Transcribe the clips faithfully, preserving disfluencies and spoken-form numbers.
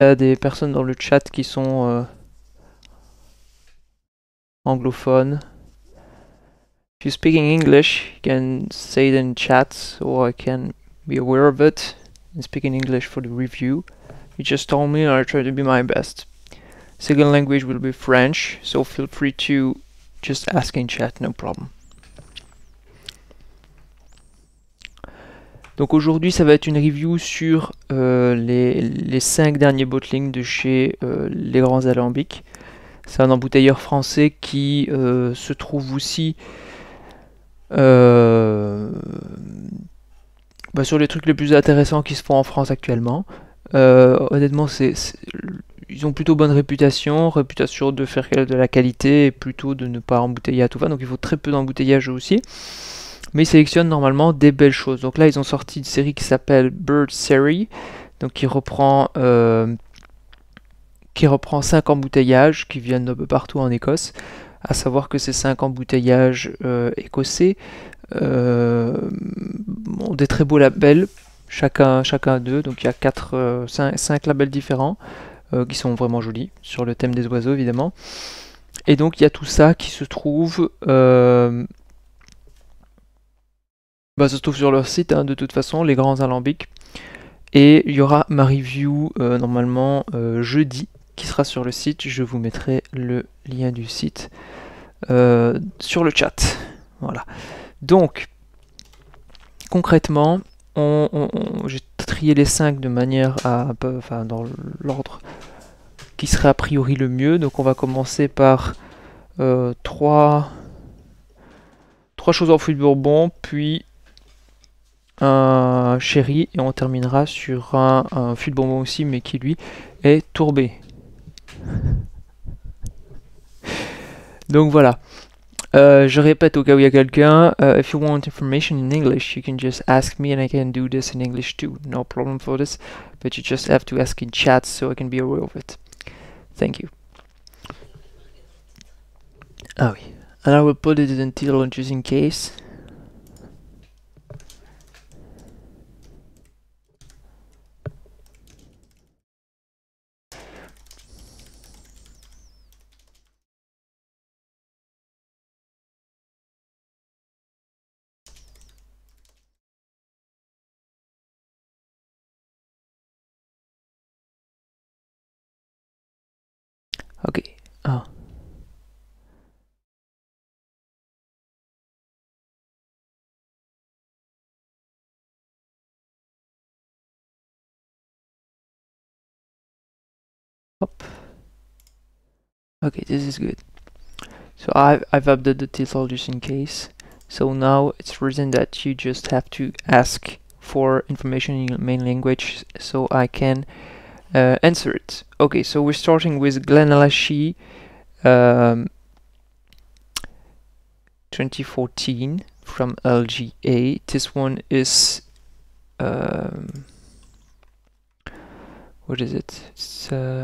Il y a des personnes dans le chat qui sont euh, anglophones. If you're speaking English, you can say it in chat, so I can be aware of it and speak in English for the review. You just told me and I try to be my best. Second language will be French, so feel free to just ask in chat, no problem. Donc aujourd'hui, ça va être une review sur euh, les, les cinq derniers bottlings de chez euh, Les Grands Alambics. C'est un embouteilleur français qui euh, se trouve aussi euh, bah, sur les trucs les plus intéressants qui se font en France actuellement. Euh, honnêtement, c'est, c'est, ils ont plutôt bonne réputation, réputation de faire de la qualité et plutôt de ne pas embouteiller à tout va. Donc il faut très peu d'embouteillage aussi. Mais ils sélectionnent normalement des belles choses. Donc là, ils ont sorti une série qui s'appelle Bird Series, donc qui reprend euh, qui reprend cinq embouteillages qui viennent d'un peu partout en Écosse. À savoir que ces cinq embouteillages euh, écossais euh, ont des très beaux labels, chacun chacun d'eux. Donc il y a quatre, euh, cinq, cinq labels différents euh, qui sont vraiment jolis sur le thème des oiseaux évidemment. Et donc il y a tout ça qui se trouve. Euh, Bah, ça se trouve sur leur site, hein, de toute façon, Les Grands Alambics. Et il y aura ma review euh, normalement euh, jeudi qui sera sur le site. Je vous mettrai le lien du site euh, sur le chat. Voilà. Donc, concrètement, on, on, on, j'ai trié les cinq de manière à, un peu, enfin, dans l'ordre qui serait a priori le mieux. Donc, on va commencer par euh, trois, trois choses en fruits de bourbon, puis un sherry et on terminera sur un, un fût de bonbon aussi mais qui lui est tourbé. Donc voilà. Euh, je répète au cas où il y a quelqu'un, uh, if you want information in English, you can just ask me and I can do this in English too. No problem for this, but you just have to ask in chat so I can be aware of it. Thank you. Ah oui. And I will put it in title just in case. Ok. Ah. Hop. Okay, this is good. So I've, I've updated the title just in case. So now it's written that you just have to ask for information in your main language so I can uh, answer it. Okay, so we're starting with Glenallachie um, twenty fourteen from L G A. This one is um, what is it? It's uh,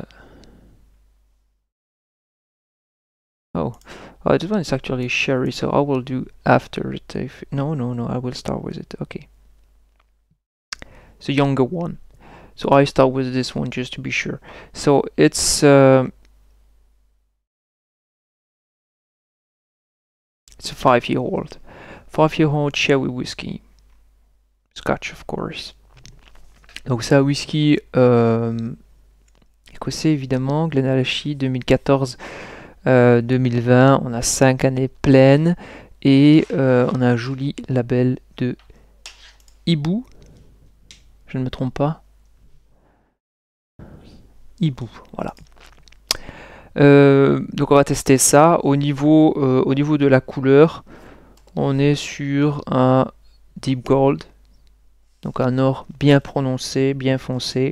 oh, oh, this one is actually sherry, so I will do after it. If no, no, no, I will start with it. Okay, it's a younger one, so I start with this one just to be sure. So it's uh, it's a five-year-old, five-year-old sherry whiskey, Scotch of course. Donc c'est un whisky euh, écossais évidemment, Glenallachie deux mille quatorze. Euh, deux mille vingt, on a cinq années pleines et euh, on a un joli label de hibou, je ne me trompe pas, hibou, voilà. Euh, donc on va tester ça. Au niveau, euh, au niveau de la couleur, on est sur un deep gold, donc un or bien prononcé, bien foncé.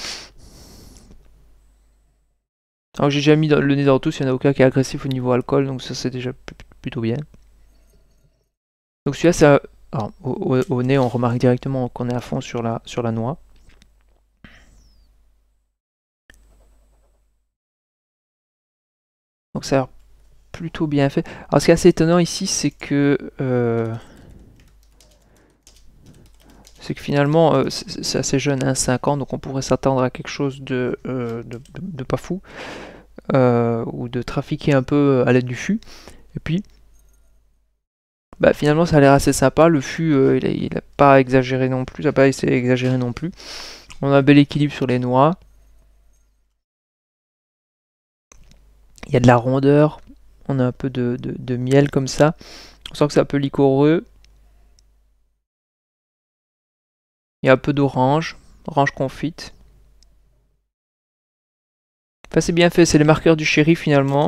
Alors j'ai déjà mis le nez dans tous, il n'y en a aucun qui est agressif au niveau alcool, donc ça c'est déjà plutôt bien. Donc celui-là, c'est au, au, au nez, on remarque directement qu'on est à fond sur la, sur la noix. Donc ça a l'air plutôt bien fait. Alors ce qui est assez étonnant ici, c'est que euh, c'est que finalement, euh, c'est assez jeune, hein, cinq ans, donc on pourrait s'attendre à quelque chose de, euh, de, de, de pas fou, euh, ou de trafiquer un peu à l'aide du fût. Et puis, bah, finalement, ça a l'air assez sympa. Le fût, euh, il, a, il a pas exagéré non plus, il a pas essayé d'exagérer non plus. On a un bel équilibre sur les noix. Il y a de la rondeur. On a un peu de, de, de miel comme ça. On sent que c'est un peu liquoreux. Il y a un peu d'orange, orange confite. Enfin, c'est bien fait, c'est les marqueurs du sherry finalement.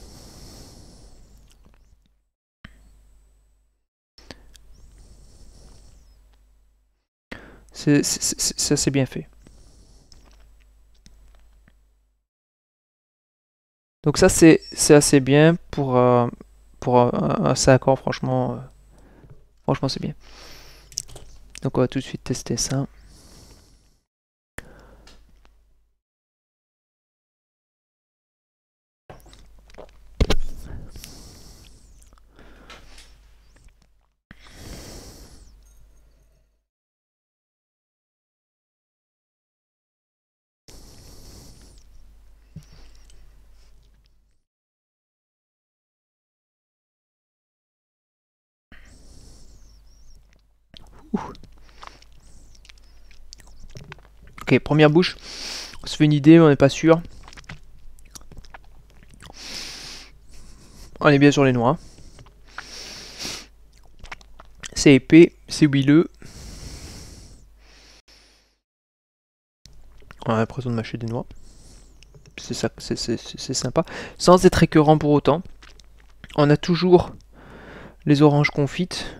C'est assez bien fait. Donc ça c'est assez bien pour, euh, pour un, un cinq ans, franchement. Euh, franchement c'est bien. Donc on va tout de suite tester ça. Ouh. Ok, première bouche. On se fait une idée, on n'est pas sûr. On est bien sur les noix. C'est épais, c'est huileux. On a l'impression de mâcher des noix. C'est ça, c'est sympa. Sans être écœurant pour autant. On a toujours les oranges confites.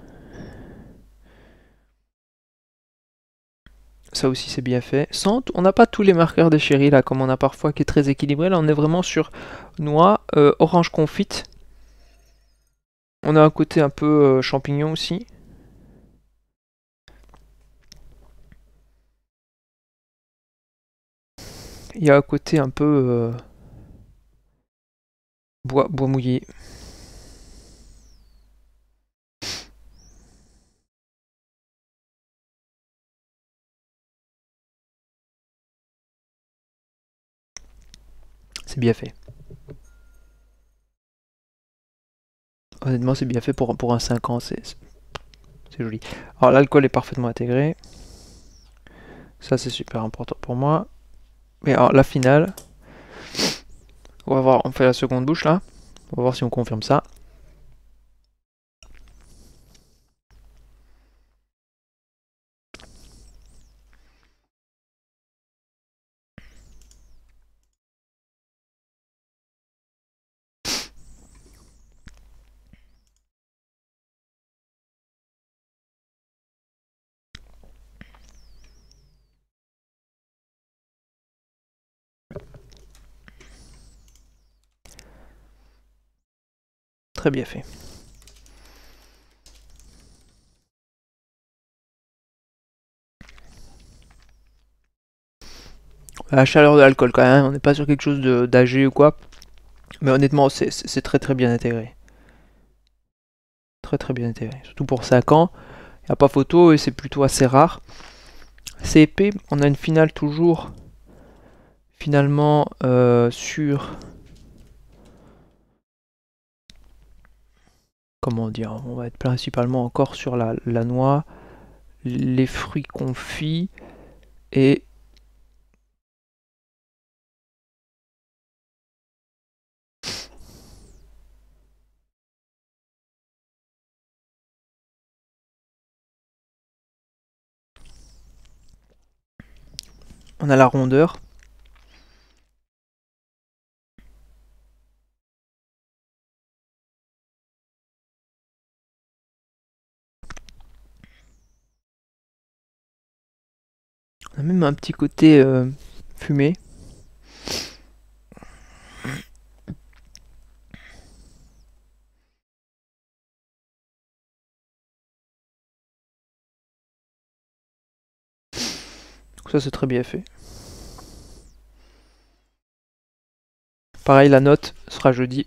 Ça aussi c'est bien fait. Sans, on n'a pas tous les marqueurs des chéris là comme on a parfois qui est très équilibré. Là on est vraiment sur noix, euh, orange confite. On a un côté un peu euh, champignon aussi. Il y a un côté un peu euh, bois, bois mouillé. C'est bien fait. Honnêtement c'est bien fait pour, pour un cinq ans, c'est joli. Alors l'alcool est parfaitement intégré. Ça c'est super important pour moi. Mais alors la finale, on va voir, on fait la seconde bouche là. On va voir si on confirme ça. Très bien fait. La chaleur de l'alcool quand même, on n'est pas sur quelque chose d'âgé ou quoi. Mais honnêtement, c'est très très bien intégré. Très très bien intégré. Surtout pour cinq ans, il n'y a pas photo et c'est plutôt assez rare. C'est épais, on a une finale toujours finalement euh, sur... Comment dire, on va être principalement encore sur la, la noix, les fruits confits et... On a la rondeur. On a même un petit côté euh, fumé. Donc ça c'est très bien fait. Pareil, la note sera jeudi.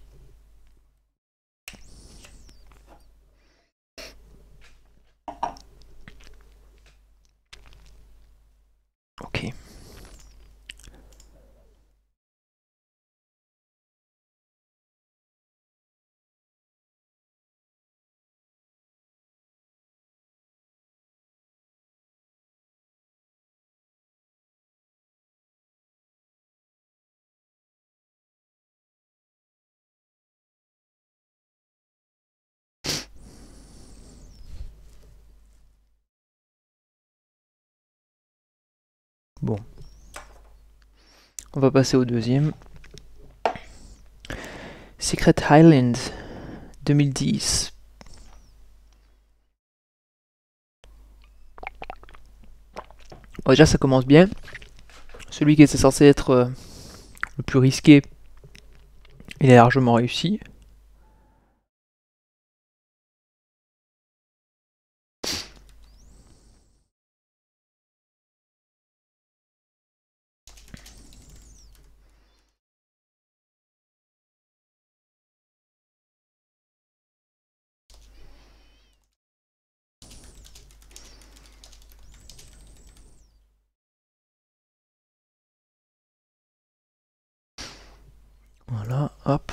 Bon. On va passer au deuxième. Secret Highland deux mille dix. Bon, déjà ça commence bien. Celui qui était censé être euh, le plus risqué, il est largement réussi. Voilà, hop.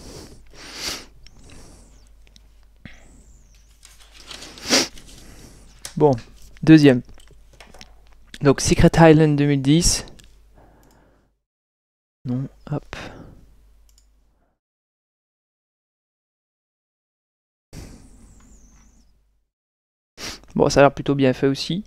Bon, deuxième. Donc Secret Highland deux mille dix. Non, hop. Bon, ça a l'air plutôt bien fait aussi.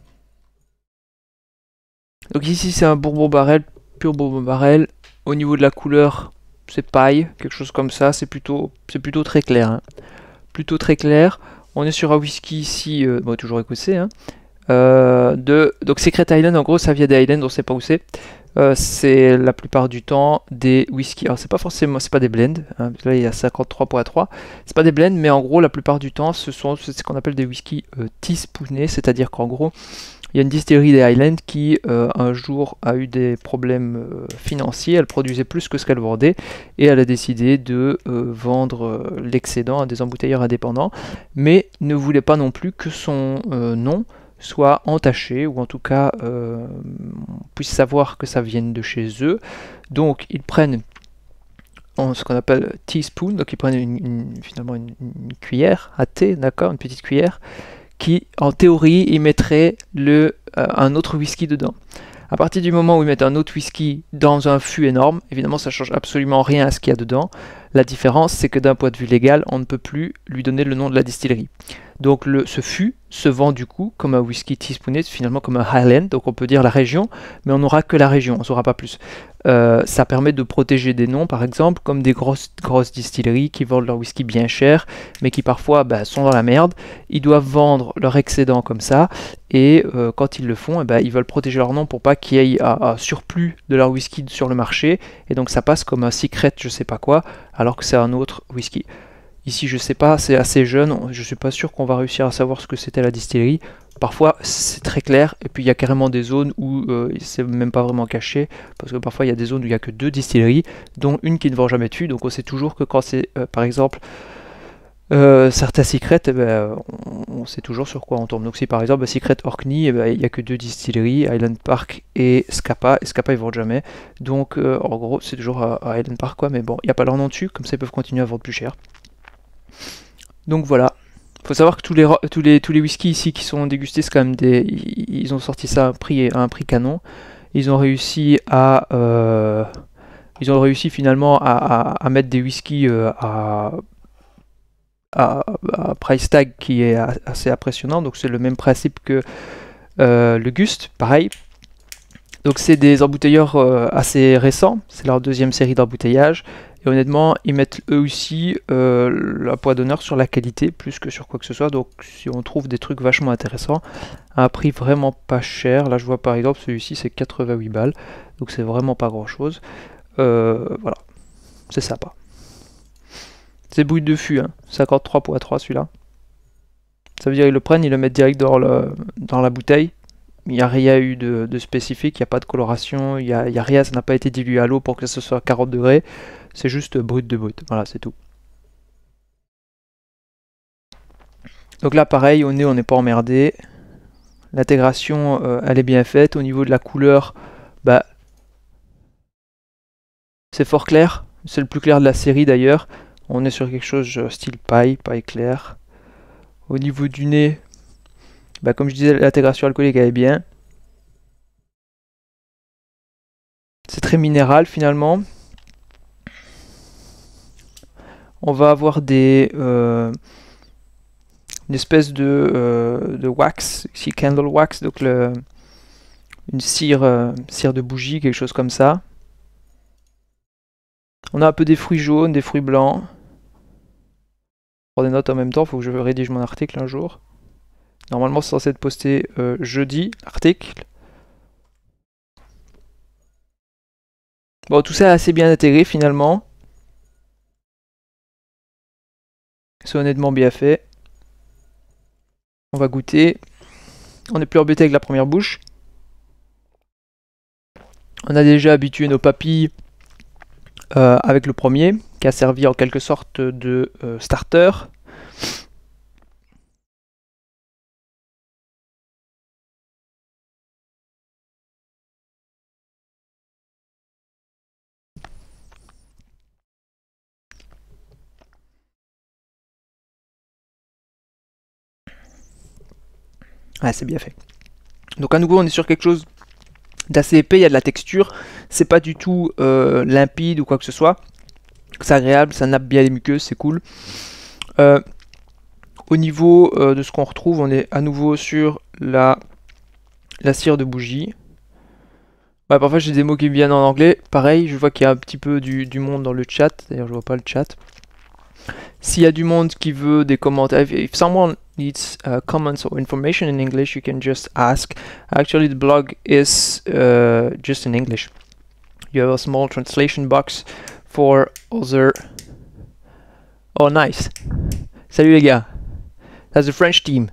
Donc ici c'est un bourbon barrel, pur bourbon barrel. Au niveau de la couleur, c'est paille, quelque chose comme ça. C'est plutôt, c'est plutôt très clair. Hein. Plutôt très clair. On est sur un whisky ici, euh, bon, toujours écossais. Hein. Euh, de, donc Secret Highland, en gros, ça vient des Highlands, on sait pas où c'est. Euh, c'est la plupart du temps des whisky. Alors c'est pas forcément, c'est pas des blends. Hein, là il y a cinquante-trois point trois. C'est pas des blends, mais en gros la plupart du temps, ce sont ce qu'on appelle des whisky euh, teaspoonés, c'est-à-dire qu'en gros il y a une distillerie des Highlands qui euh, un jour a eu des problèmes euh, financiers. Elle produisait plus que ce qu'elle vendait et elle a décidé de euh, vendre euh, l'excédent à des embouteilleurs indépendants, mais ne voulait pas non plus que son euh, nom soit entaché, ou en tout cas euh, on puisse savoir que ça vienne de chez eux. Donc ils prennent en ce qu'on appelle teaspoon, donc ils prennent une, une, finalement une, une cuillère à thé, d'accord, une petite cuillère, qui en théorie ils mettraient le, euh, un autre whisky dedans. À partir du moment où ils mettent un autre whisky dans un fût énorme, évidemment ça change absolument rien à ce qu'il y a dedans. La différence c'est que d'un point de vue légal, on ne peut plus lui donner le nom de la distillerie. Donc le, ce fût se vend du coup comme un whisky teaspooné, finalement comme un Highland, donc on peut dire la région, mais on n'aura que la région, on ne saura pas plus. Euh, ça permet de protéger des noms par exemple, comme des grosses, grosses distilleries qui vendent leur whisky bien cher, mais qui parfois bah, sont dans la merde. Ils doivent vendre leur excédent comme ça, et euh, quand ils le font, eh ben, ils veulent protéger leur nom pour pas qu'il y ait un, un surplus de leur whisky sur le marché, et donc ça passe comme un secret je sais pas quoi, alors que c'est un autre whisky. Ici, je sais pas, c'est assez jeune, je suis pas sûr qu'on va réussir à savoir ce que c'était la distillerie. Parfois, c'est très clair, et puis il y a carrément des zones où euh, c'est même pas vraiment caché, parce que parfois il y a des zones où il y a que deux distilleries, dont une qui ne vend jamais dessus, donc on sait toujours que quand c'est, euh, par exemple, euh, certains secrets, eh ben, on, on sait toujours sur quoi on tombe. Donc si par exemple, Secret Orkney, eh ben, il n'y a que deux distilleries, Highland Park et Scapa, et Scapa ils vendent jamais, donc euh, en gros c'est toujours à, à Highland Park quoi, mais bon, il n'y a pas leur nom dessus, comme ça ils peuvent continuer à vendre plus cher. Donc voilà, faut savoir que tous les, tous les, tous les whiskies ici qui sont dégustés, c'est quand même des, ils ont sorti ça à un prix, à un prix canon. Ils ont réussi à, euh, ils ont réussi finalement à, à, à mettre des whiskies euh, à, à, à price tag qui est assez impressionnant. Donc c'est le même principe que euh, le Gust, pareil. Donc c'est des embouteilleurs euh, assez récents, c'est leur deuxième série d'embouteillage. Et honnêtement, ils mettent eux aussi euh, la poids d'honneur sur la qualité, plus que sur quoi que ce soit. Donc si on trouve des trucs vachement intéressants, à un prix vraiment pas cher, là je vois par exemple celui-ci c'est quatre-vingt-huit balles, donc c'est vraiment pas grand chose. Euh, voilà, c'est sympa. C'est bouille de fût, hein. cinquante-trois point trois celui-là. Ça veut dire qu'ils le prennent, ils le mettent direct dans, le, dans la bouteille. Il n'y a rien eu de, de spécifique, il n'y a pas de coloration, il n'y a, a rien, ça n'a pas été dilué à l'eau pour que ce soit à quarante degrés. C'est juste brut de brut, voilà, c'est tout. Donc là, pareil, au nez, on n'est pas emmerdé. L'intégration, euh, elle est bien faite. Au niveau de la couleur, bah, c'est fort clair. C'est le plus clair de la série d'ailleurs. On est sur quelque chose style paille, paille claire. Au niveau du nez, bah, comme je disais, l'intégration alcoolique elle est bien. C'est très minéral finalement. On va avoir des euh, une espèce de, euh, de wax, ici candle wax, donc le, une cire, euh, cire de bougie, quelque chose comme ça. On a un peu des fruits jaunes, des fruits blancs. Je prends des notes en même temps, il faut que je rédige mon article un jour. Normalement, c'est censé être posté euh, jeudi, article. Bon, tout ça est assez bien intégré finalement. C'est honnêtement bien fait. On va goûter. On n'est plus embêté avec la première bouche. On a déjà habitué nos papilles euh, avec le premier, qui a servi en quelque sorte de euh, starter. Ouais, c'est bien fait. Donc à nouveau, on est sur quelque chose d'assez épais, il y a de la texture. C'est pas du tout euh, limpide ou quoi que ce soit. C'est agréable, ça nappe bien les muqueuses, c'est cool. Euh, au niveau euh, de ce qu'on retrouve, on est à nouveau sur la, la cire de bougie. Ouais, parfois j'ai des mots qui me viennent en anglais. Pareil, je vois qu'il y a un petit peu du, du monde dans le chat. D'ailleurs, je vois pas le chat. S'il y a du monde qui veut des commentaires, if, if someone needs uh, comments or information in English, you can just ask. Actually, the blog is uh, just in English. You have a small translation box for other. Oh, nice. Salut les gars. That's the French team.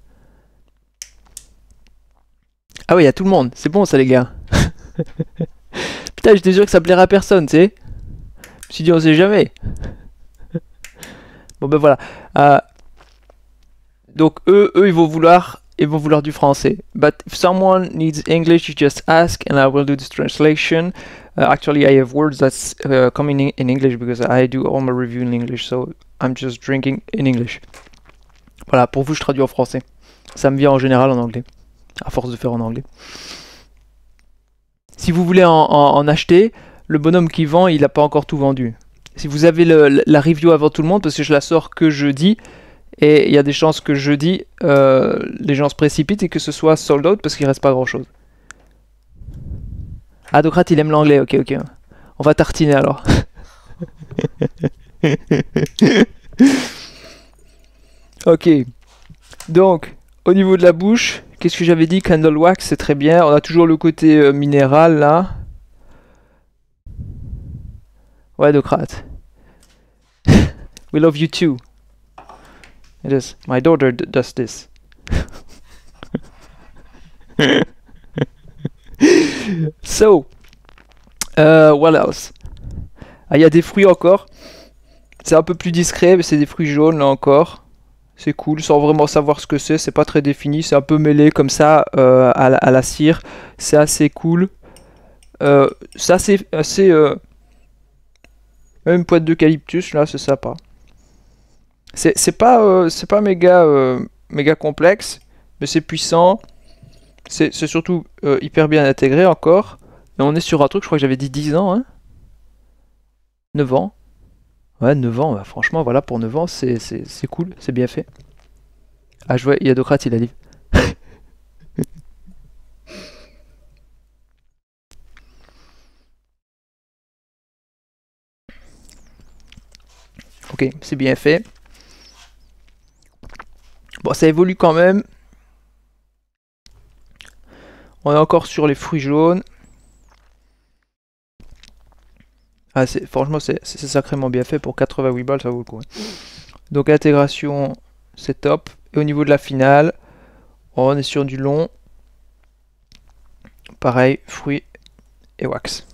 Ah oui, il y a tout le monde. C'est bon ça les gars. Putain, j'étais sûr que ça plairait à personne, tu sais. Je me suis dit, on sait jamais. Bon ben voilà. Euh, donc eux, eux, ils vont vouloir, ils vont vouloir du français. But if someone needs English, you just ask, and I will do this translation. Uh, actually, I have words that's uh, coming in, in English because I do all my review in English, so I'm just drinking in English. Voilà, pour vous, je traduis en français. Ça me vient en général en anglais, à force de faire en anglais. Si vous voulez en, en, en acheter, le bonhomme qui vend, il n'a pas encore tout vendu. Si vous avez le, la review avant tout le monde, parce que je la sors que jeudi, et il y a des chances que jeudi, euh, les gens se précipitent et que ce soit sold out parce qu'il reste pas grand chose. Ah, Docrate, il aime l'anglais, ok, ok. On va tartiner alors. Ok. Donc, au niveau de la bouche, qu'est-ce que j'avais dit? Candle wax, c'est très bien. On a toujours le côté euh, minéral là. Ouais, Docrate. We love you too. It is. My daughter d does this. So, uh, what else? Ah, il y a des fruits encore. C'est un peu plus discret, mais c'est des fruits jaunes là encore. C'est cool, sans vraiment savoir ce que c'est. C'est pas très défini, c'est un peu mêlé comme ça euh, à, la, à la cire. C'est assez cool. Euh, c'est assez, assez euh, même pointe d'eucalyptus là, c'est sympa. C'est pas, euh, c'est pas méga, euh, méga complexe, mais c'est puissant. C'est surtout euh, hyper bien intégré encore. Et on est sur un truc, je crois que j'avais dit dix ans, hein. neuf ans. Ouais, neuf ans, bah, franchement, voilà, pour neuf ans, c'est cool, c'est bien fait. Ah, je vois, il y a Docrate, il a dit. Ok, c'est bien fait. Bon, ça évolue quand même. On est encore sur les fruits jaunes. Ah, franchement, c'est sacrément bien fait. Pour quatre-vingt-huit balles, ça vaut le coup. Donc, l'intégration, c'est top. Et au niveau de la finale, on est sur du long. Pareil, fruits et wax.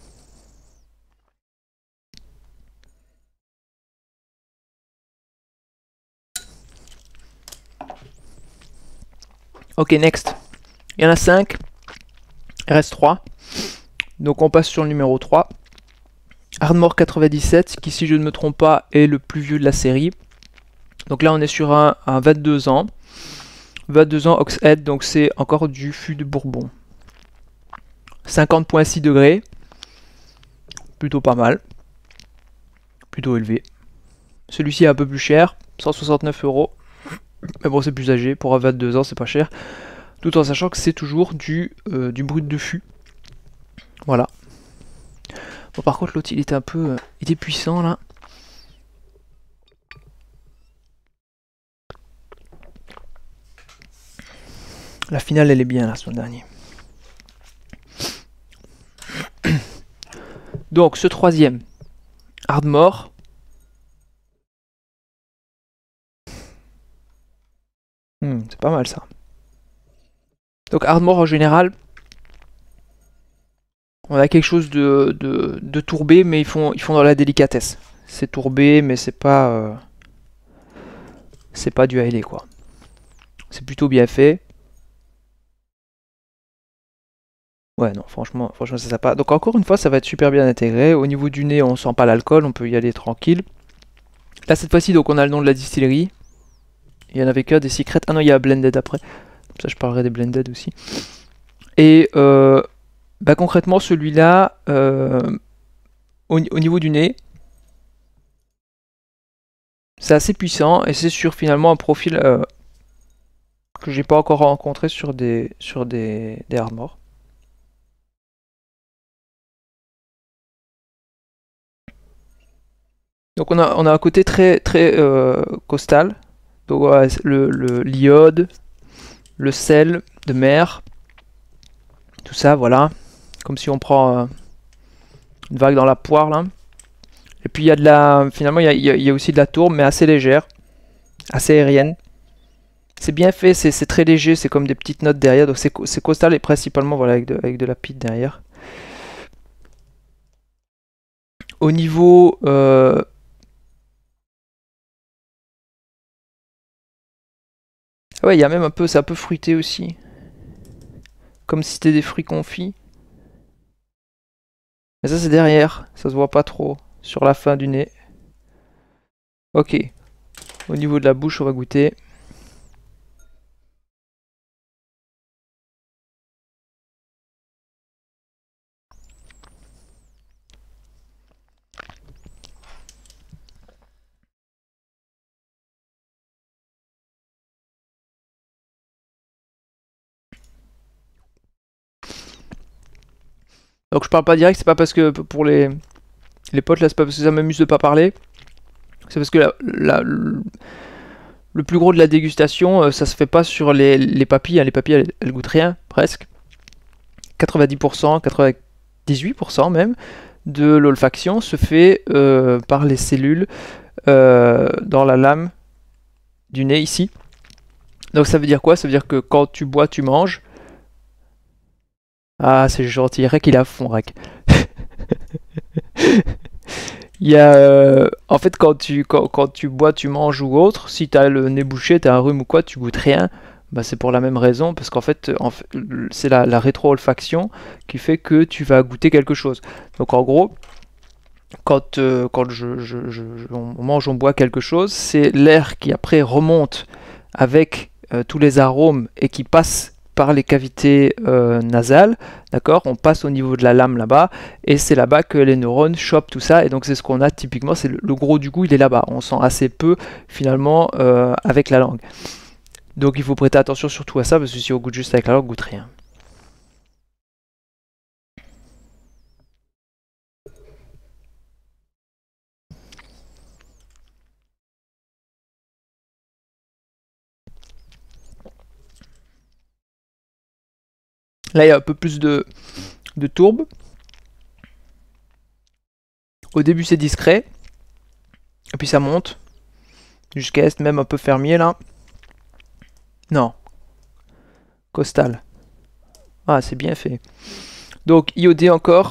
Ok, next. Il y en a cinq. Il reste trois. Donc on passe sur le numéro trois. Ardmore quatre-vingt-dix-sept, qui si je ne me trompe pas est le plus vieux de la série. Donc là on est sur un, un vingt-deux ans. vingt-deux ans Oxhead, donc c'est encore du fût de Bourbon. cinquante virgule six degrés. Plutôt pas mal. Plutôt élevé. Celui-ci est un peu plus cher, cent soixante-neuf euros. Mais bon, c'est plus âgé. Pour un vingt-deux ans, c'est pas cher. tout en sachant que c'est toujours du, euh, du brut de fût. Voilà. Bon, par contre, l'autre il était un peu, euh, il était puissant là. La finale elle est bien la semaine dernière. Donc ce troisième, Ardmore. Hmm, c'est pas mal ça. Donc Ardmore en général, on a quelque chose de, de, de tourbé, mais ils font, ils font dans la délicatesse. C'est tourbé, mais c'est pas, euh, c'est pas du Hailey quoi. C'est plutôt bien fait. Ouais, non, franchement, franchement, c'est sympa. Donc encore une fois, ça va être super bien intégré. Au niveau du nez, on sent pas l'alcool, on peut y aller tranquille. Là, cette fois-ci, donc on a le nom de la distillerie. Il y en avait que des secrets. Ah non, il y a Blended après. Comme ça, je parlerai des Blended aussi. Et euh, bah, concrètement, celui-là, euh, au, au niveau du nez, c'est assez puissant et c'est sur finalement un profil euh, que j'ai pas encore rencontré sur des sur des, des Ardmore. Donc on a, on a un côté très très euh, costal. Donc ouais, le, le l'iode, le sel de mer, tout ça, voilà. Comme si on prend euh, une vague dans la poire là. Et puis il y a de la, finalement il y a, il y a aussi de la tourbe, mais assez légère, assez aérienne. C'est bien fait, c'est très léger, c'est comme des petites notes derrière, donc c'est costal et principalement voilà avec de, avec de la pite derrière. Au niveau euh, ouais, il y a même un peu, c'est un peu fruité aussi, comme si c'était des fruits confits. Mais ça c'est derrière, ça se voit pas trop sur la fin du nez. Ok, au niveau de la bouche, on va goûter. Donc je parle pas direct, c'est pas parce que pour les, les potes là, c'est pas parce que ça m'amuse de pas parler. C'est parce que la, la, le plus gros de la dégustation, euh, ça se fait pas sur les, les papilles. Hein. Les papilles, elles, elles goûtent rien, presque. quatre-vingt-dix pour cent, quatre-vingt-dix-huit pour cent même, de l'olfaction se fait euh, par les cellules euh, dans la lame du nez ici. Donc ça veut dire quoi? Ça veut dire que quand tu bois, tu manges. Ah, c'est gentil, Rek il est à fond, Rek. Il y a, euh, en fait, quand tu, quand, quand tu bois, tu manges ou autre, si tu as le nez bouché, tu as un rhume ou quoi, tu goûtes rien, bah, c'est pour la même raison, parce qu'en fait, en fait c'est la, la rétro-olfaction qui fait que tu vas goûter quelque chose. Donc en gros, quand, euh, quand je, je, je, on mange, on boit quelque chose, c'est l'air qui après remonte avec euh, tous les arômes et qui passe par les cavités euh, nasales, d'accord, on passe au niveau de la lame là-bas, et c'est là-bas que les neurones chopent tout ça, et donc c'est ce qu'on a typiquement, c'est le, le gros du goût, il est là-bas, on sent assez peu finalement euh, avec la langue. Donc il faut prêter attention surtout à ça, parce que si on goûte juste avec la langue, on goûte rien. Là il y a un peu plus de, de tourbe. Au début c'est discret, et puis ça monte, jusqu'à être même un peu fermier là. Non, costal. Ah, c'est bien fait. Donc iodé encore.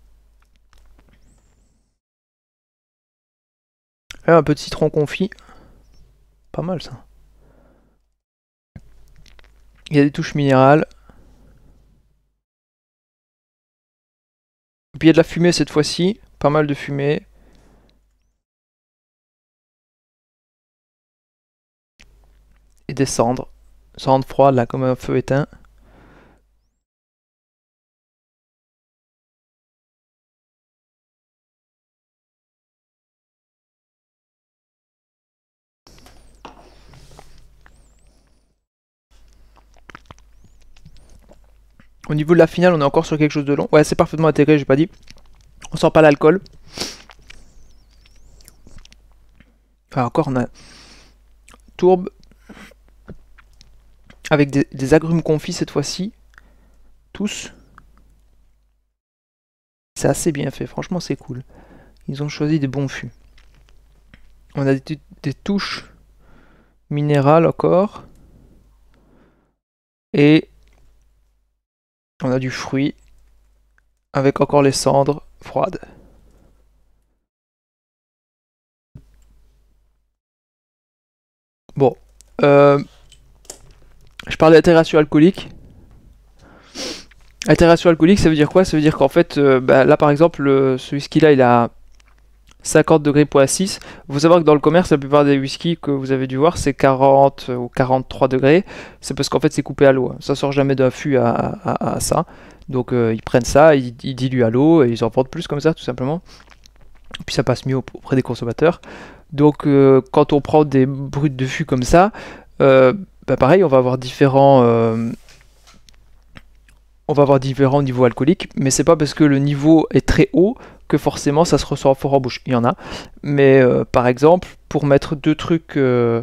Là, un peu de citron confit. Pas mal ça. Il y a des touches minérales. Et puis il y a de la fumée cette fois-ci. Pas mal de fumée. Et des cendres. Cendres froides là, comme un feu éteint. Au niveau de la finale, on est encore sur quelque chose de long. Ouais, c'est parfaitement intégré, j'ai pas dit. On sent pas l'alcool. Enfin, encore, on a tourbe. Avec des, des agrumes confits cette fois-ci. Tous. C'est assez bien fait, franchement c'est cool. Ils ont choisi des bons fûts. On a des, des touches minérales encore. Et on a du fruit. Avec encore les cendres froides. Bon. Euh, je parlais d'altération alcoolique. Altération alcoolique, ça veut dire quoi? Ça veut dire qu'en fait, euh, bah, là par exemple, euh, ce whisky là, il a cinquante degrés point six. Il faut savoir que dans le commerce, la plupart des whiskies que vous avez dû voir, c'est quarante ou quarante-trois degrés. C'est parce qu'en fait, c'est coupé à l'eau. Hein. Ça sort jamais d'un fût à, à, à ça. Donc euh, ils prennent ça, ils, ils diluent à l'eau et ils en vendent plus comme ça, tout simplement. Puis ça passe mieux auprès des consommateurs. Donc euh, quand on prend des brutes de fût comme ça, euh, bah, pareil, on va avoir différents... Euh, on va avoir différents niveaux alcooliques, mais c'est pas parce que le niveau est très haut que forcément ça se ressent fort en bouche. Il y en a, mais euh, par exemple, pour mettre deux trucs... Euh...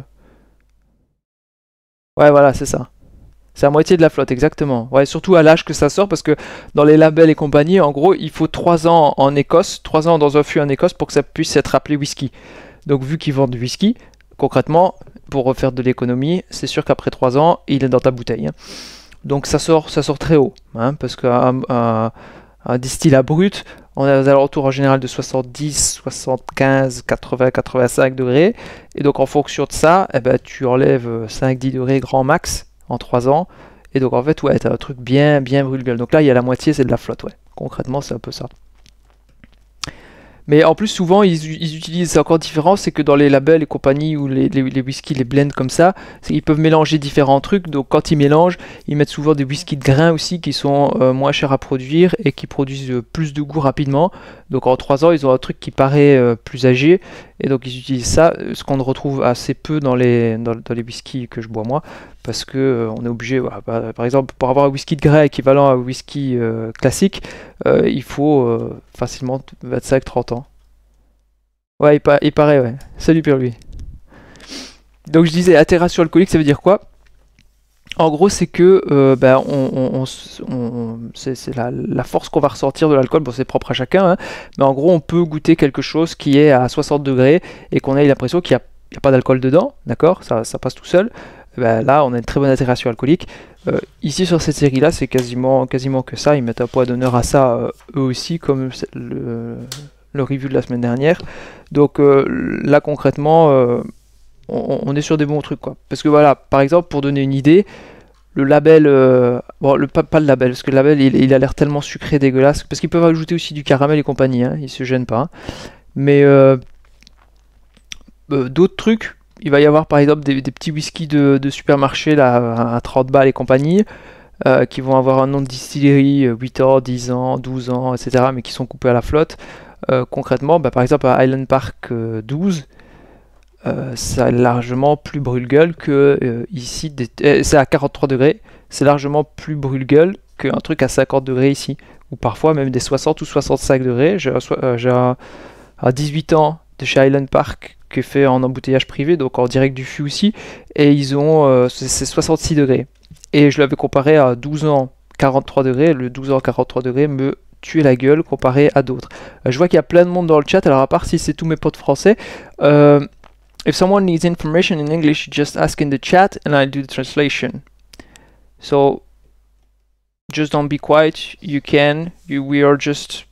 Ouais, voilà, c'est ça. C'est à moitié de la flotte, exactement. Ouais, surtout à l'âge que ça sort, parce que dans les labels et compagnie, en gros, il faut trois ans en Écosse, trois ans dans un fût en Écosse pour que ça puisse être appelé whisky. Donc vu qu'ils vendent du whisky, concrètement, pour refaire de l'économie, c'est sûr qu'après trois ans, il est dans ta bouteille. Hein. Donc ça sort, ça sort très haut, hein, parce qu'un un, un distillat brut, on est aux alentours en général de soixante-dix, soixante-quinze, quatre-vingts, quatre-vingt-cinq degrés. Et donc en fonction de ça, eh ben, tu enlèves cinq dix degrés grand max en trois ans. Et donc en fait, ouais, t'as un truc bien, bien brûle-gueule. Donc là, il y a la moitié, c'est de la flotte, ouais. Concrètement, c'est un peu ça. Mais en plus, souvent, ils, ils utilisent, c'est encore différent, c'est que dans les labels et compagnie ou les, les, les whiskies, les blends comme ça, ils peuvent mélanger différents trucs. Donc quand ils mélangent, ils mettent souvent des whiskies de grains aussi qui sont euh, moins chers à produire et qui produisent euh, plus de goût rapidement. Donc en trois ans, ils ont un truc qui paraît euh, plus âgé. Et donc ils utilisent ça, ce qu'on retrouve assez peu dans les, dans, dans les whiskies que je bois moi. Parce que euh, on est obligé, voilà, bah, par exemple, pour avoir un whisky de grain équivalent à un whisky euh, classique, euh, il faut euh, facilement vingt-cinq trente ans. Ouais, il, pa il paraît, ouais. Salut Pierre-Louis. Donc je disais, altération alcoolique, ça veut dire quoi? En gros, c'est que euh, ben, on, on, on, on c'est la, la force qu'on va ressentir de l'alcool. Bon, c'est propre à chacun, hein, mais en gros, on peut goûter quelque chose qui est à soixante degrés et qu'on ait l'impression qu'il n'y a, a pas d'alcool dedans, d'accord? Ça, ça passe tout seul. Ben, là, on a une très bonne altération alcoolique. Euh, ici, sur cette série-là, c'est quasiment, quasiment que ça. Ils mettent un point d'honneur à ça, euh, eux aussi, comme le, le review de la semaine dernière. Donc euh, là, concrètement, euh, on, on est sur des bons trucs, quoi. Parce que voilà, par exemple, pour donner une idée, le label, euh, bon, le, pas, pas le label, parce que le label, il, il a l'air tellement sucré, dégueulasse, parce qu'ils peuvent ajouter aussi du caramel et compagnie, hein, ils se gênent pas. Hein. Mais euh, euh, d'autres trucs, il va y avoir par exemple des, des petits whiskies de, de supermarché là, à trente balles et compagnie, euh, qui vont avoir un nom de distillerie, huit ans, dix ans, douze ans, et cetera, mais qui sont coupés à la flotte. Euh, concrètement, bah, par exemple à Highland Park euh, douze, euh, c'est largement plus brûle-gueule que euh, ici, euh, c'est à quarante-trois degrés, c'est largement plus brûle-gueule qu'un truc à cinquante degrés ici, ou parfois même des soixante ou soixante-cinq degrés. J'ai euh, un dix-huit ans de chez Highland Park qui est fait en embouteillage privé, donc en direct du fût aussi, et ils ont, euh, c'est soixante-six degrés. Et je l'avais comparé à douze ans, quarante-trois degrés, le douze ans, quarante-trois degrés me tuer la gueule comparé à d'autres. Euh, je vois qu'il y a plein de monde dans le chat, alors à part si c'est tous mes potes français. Euh, if someone needs information in English, just ask in the chat and I'll do the translation. So, just don't be quiet, you can, you, we are just...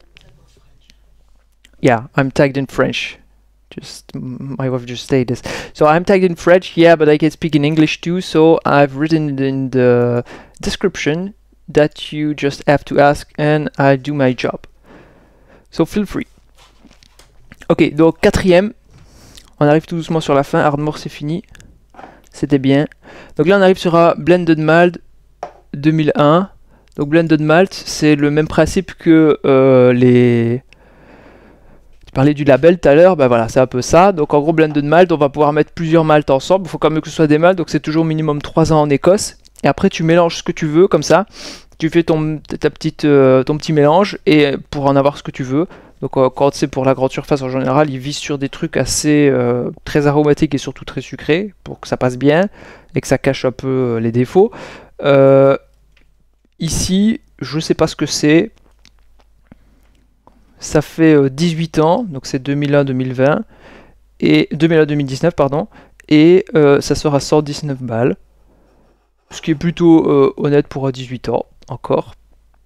Yeah, I'm tagged in French. Just, my wife just stated this. So I'm tagged in French, yeah, but I can speak in English too, so I've written in the description that you just have to ask and I do my job. So feel free. Ok, donc quatrième. On arrive tout doucement sur la fin. Ardmore c'est fini. C'était bien. Donc là on arrive sur un Blended Malt deux mille un. Donc Blended Malt c'est le même principe que euh, les... Tu parlais du label tout à l'heure, bah voilà c'est un peu ça. Donc en gros Blended Malt on va pouvoir mettre plusieurs malts ensemble. Il faut quand même que ce soit des malts, donc c'est toujours minimum trois ans en Écosse. Et après tu mélanges ce que tu veux comme ça. tu fais ton, ta petite, euh, ton petit mélange et pour en avoir ce que tu veux. Donc euh, quand c'est pour la grande surface en général, ils visent sur des trucs assez euh, très aromatiques et surtout très sucrés pour que ça passe bien et que ça cache un peu euh, les défauts. Euh, ici, je sais pas ce que c'est. Ça fait euh, dix-huit ans, donc c'est deux mille un deux mille vingt et deux mille un deux mille dix-neuf pardon, et euh, ça sera cent dix-neuf balles, ce qui est plutôt euh, honnête pour dix-huit ans encore.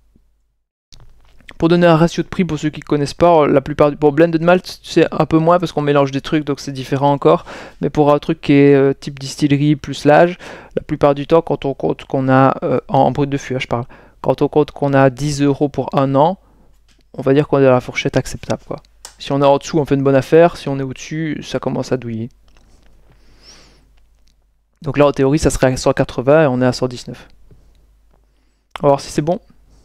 Pour donner un ratio de prix pour ceux qui ne connaissent pas, la plupart du pour blended malt c'est un peu moins parce qu'on mélange des trucs donc c'est différent encore, mais pour un truc qui est euh, type distillerie plus l'âge, la plupart du temps quand on compte qu'on a euh, en, en brut de fût, hein, je parle, quand on compte qu'on a dix euros pour un an, on va dire qu'on est dans la fourchette acceptable quoi. Si on est en dessous on fait une bonne affaire, si on est au-dessus ça commence à douiller. Donc là en théorie ça serait à cent quatre-vingts et on est à cent dix-neuf. On va voir si c'est bon.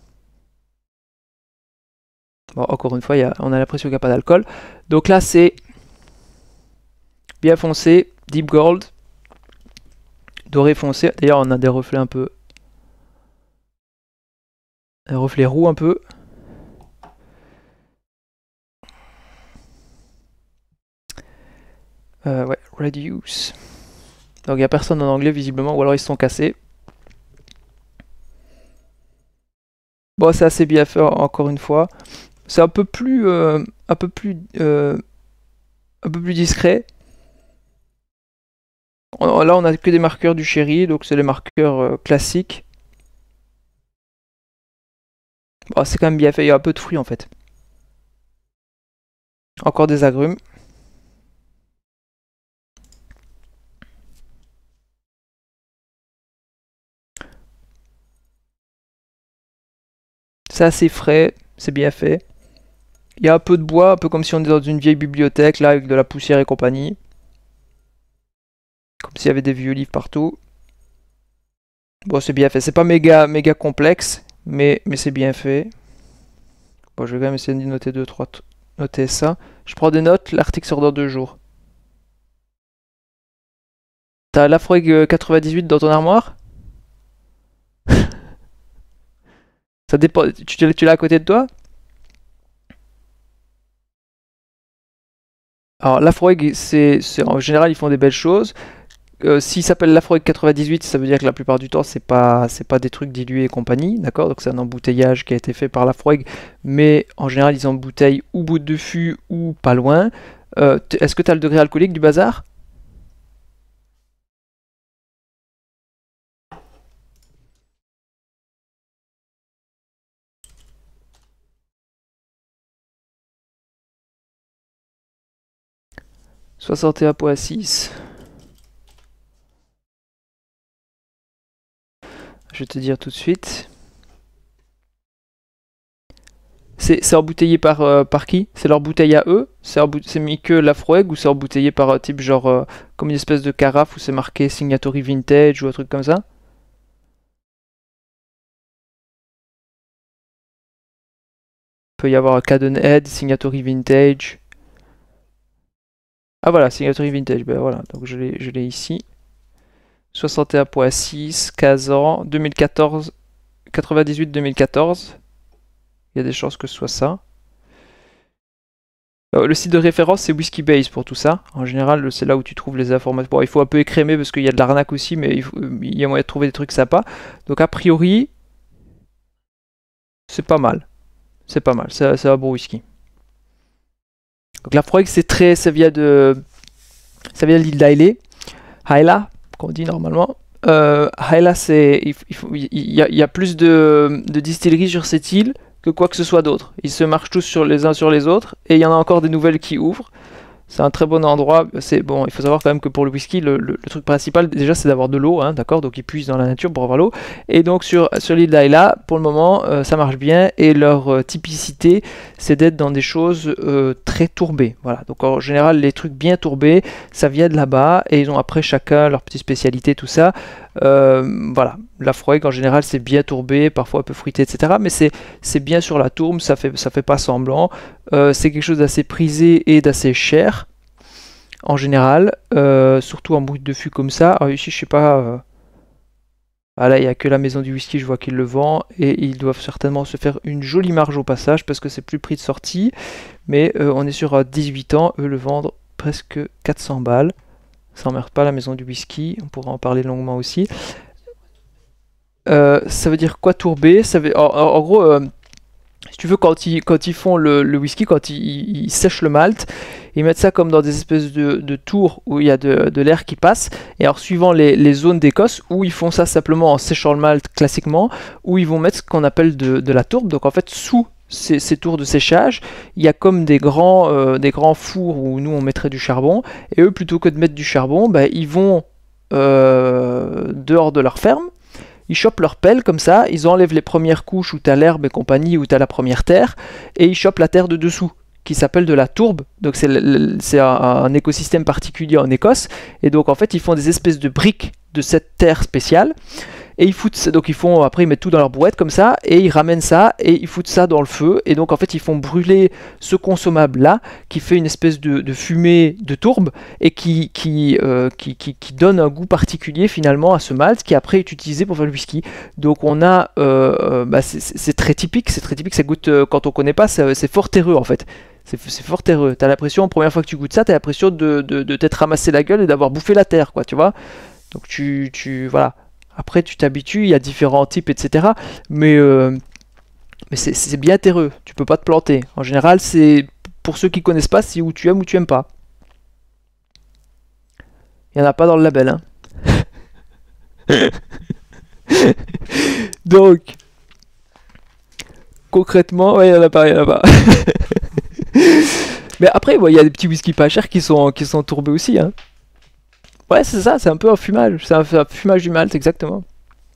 Bon, encore une fois, y a, on a l'impression qu'il n'y a pas d'alcool. Donc là, c'est bien foncé, deep gold, doré foncé. D'ailleurs, on a des reflets un peu... Un reflet roux un peu. Euh, ouais, reduce. Donc il n'y a personne en anglais visiblement, ou alors ils se sont cassés. Bon, c'est assez bien fait encore une fois. C'est un peu plus, euh, un peu plus, euh, un peu plus discret. Là, on a que des marqueurs du sherry, donc c'est les marqueurs euh, classiques. Bon, c'est quand même bien fait. Il y a un peu de fruits en fait. Encore des agrumes. C'est assez frais, c'est bien fait. Il y a un peu de bois, un peu comme si on était dans une vieille bibliothèque, là, avec de la poussière et compagnie. Comme s'il y avait des vieux livres partout. Bon, c'est bien fait. C'est pas méga, méga complexe, mais, mais c'est bien fait. Bon, je vais quand même essayer de noter deux, trois, noter ça. Je prends des notes, l'article sort dans deux jours. T'as Laphroaig quatre-vingt-dix-huit dans ton armoire? Ça dépend. Tu, tu l'as à côté de toi? Alors, Laphroaig, c'est en général, ils font des belles choses. Euh, S'il s'appelle Laphroaig quatre-vingt-dix-huit, ça veut dire que la plupart du temps, c'est pas, c'est pas des trucs dilués et compagnie, d'accord? Donc c'est un embouteillage qui a été fait par Laphroaig, mais en général, ils embouteillent ou bout de fût ou pas loin. Euh, Est-ce que tu as le degré alcoolique du bazar? soixante et un virgule six. Je vais te dire tout de suite. C'est embouteillé par, euh, par qui? C'est leur bouteille à eux? C'est mis que Laphroaig ou c'est embouteillé par un type genre euh, comme une espèce de carafe où c'est marqué Signatory Vintage ou un truc comme ça? Il peut y avoir un Cadenhead, Signatory Vintage. Ah voilà, Signatory Vintage, ben voilà, donc je l'ai ici. soixante et un virgule six, quinze ans, deux mille quatorze, quatre-vingt-dix-huit deux mille quatorze. Il y a des chances que ce soit ça. Euh, le site de référence, c'est Whiskybase pour tout ça. En général, c'est là où tu trouves les informations. Bon, il faut un peu écrémer parce qu'il y a de l'arnaque aussi, mais il, faut, il y a moyen de trouver des trucs sympas. Donc, a priori, c'est pas mal. C'est pas mal, c'est un bon whisky. Donc, Laphroaig, c'est très. Ça vient de. Ça vient de l'île d'Islay. Islay, qu'on dit normalement. Euh, Islay, c'est. Il, il, il, y a, il y a plus de, de distilleries sur cette île que quoi que ce soit d'autre. Ils se marchent tous sur les uns sur les autres et il y en a encore des nouvelles qui ouvrent. C'est un très bon endroit. C'est bon, il faut savoir quand même que pour le whisky, le, le, le truc principal déjà c'est d'avoir de l'eau, hein, d'accord. Donc ils puisent dans la nature pour avoir l'eau. Et donc sur sur l'île d'Islay, pour le moment, euh, ça marche bien et leur euh, typicité, c'est d'être dans des choses euh, très tourbées. Voilà. Donc en général, les trucs bien tourbés, ça vient de là-bas et ils ont après chacun leur petite spécialité, tout ça. Euh, voilà. Laphroaig en général c'est bien tourbé, parfois un peu fruité, et cetera. Mais c'est bien sur la tourbe, ça fait ça fait pas semblant. Euh, c'est quelque chose d'assez prisé et d'assez cher en général, euh, surtout en brut de fût comme ça. Alors ici je sais pas, euh, Ah là, il n'y a que la maison du whisky, je vois qu'ils le vendent, et ils doivent certainement se faire une jolie marge au passage, parce que c'est plus prix de sortie, mais euh, on est sur euh, dix-huit ans, eux le vendent presque quatre cents balles. Ça emmerde pas la maison du whisky, on pourra en parler longuement aussi. Euh, ça veut dire quoi tourber? Ça veut, en, en- en gros, euh, si tu veux, quand ils, quand ils font le, le whisky, quand ils, ils- ils sèchent le malt, ils mettent ça comme dans des espèces de, de tours où il y a de, de l'air qui passe. Et alors, suivant les, les zones d'Écosse, où ils font ça simplement en séchant le malt classiquement, où ils vont mettre ce qu'on appelle de, de la tourbe. Donc en fait, sous ces, ces tours de séchage, il y a comme des grands, euh, des grands fours où nous on mettrait du charbon. Et eux, plutôt que de mettre du charbon, bah, ils vont euh, dehors de leur ferme. Ils chopent leur pelle comme ça, ils enlèvent les premières couches où t'as l'herbe et compagnie, où t'as la première terre, et ils chopent la terre de dessous, qui s'appelle de la tourbe. Donc c'est un, un écosystème particulier en Écosse, et donc en fait ils font des espèces de briques de cette terre spéciale, et ils foutent, donc ils font, après ils mettent tout dans leur brouette comme ça, et ils ramènent ça, et ils foutent ça dans le feu, et donc en fait ils font brûler ce consommable là, qui fait une espèce de, de fumée de tourbe, et qui, qui, euh, qui, qui, qui donne un goût particulier finalement à ce malt, qui après est utilisé pour faire le whisky. Donc on a, euh, bah c'est très typique, c'est très typique, ça goûte, euh, quand on connaît pas, c'est fort terreux en fait. C'est fort terreux. T'as l'impression, première fois que tu goûtes ça, t'as l'impression de, de, de t'être ramassé la gueule et d'avoir bouffé la terre, quoi, tu vois. Donc tu, tu, voilà. Après, tu t'habitues, il y a différents types, et cetera. Mais, euh, mais c'est bien terreux, tu peux pas te planter. En général, c'est pour ceux qui connaissent pas, c'est où tu aimes ou tu aimes pas. Il y en a pas dans le label, hein. Donc, concrètement, ouais, il y en a pas, il y en a pas. Mais après, il ouais, y a des petits whisky pas chers qui sont, qui sont tourbés aussi, hein. Ouais, c'est ça, c'est un peu un fumage. C'est un, un fumage du malt, exactement.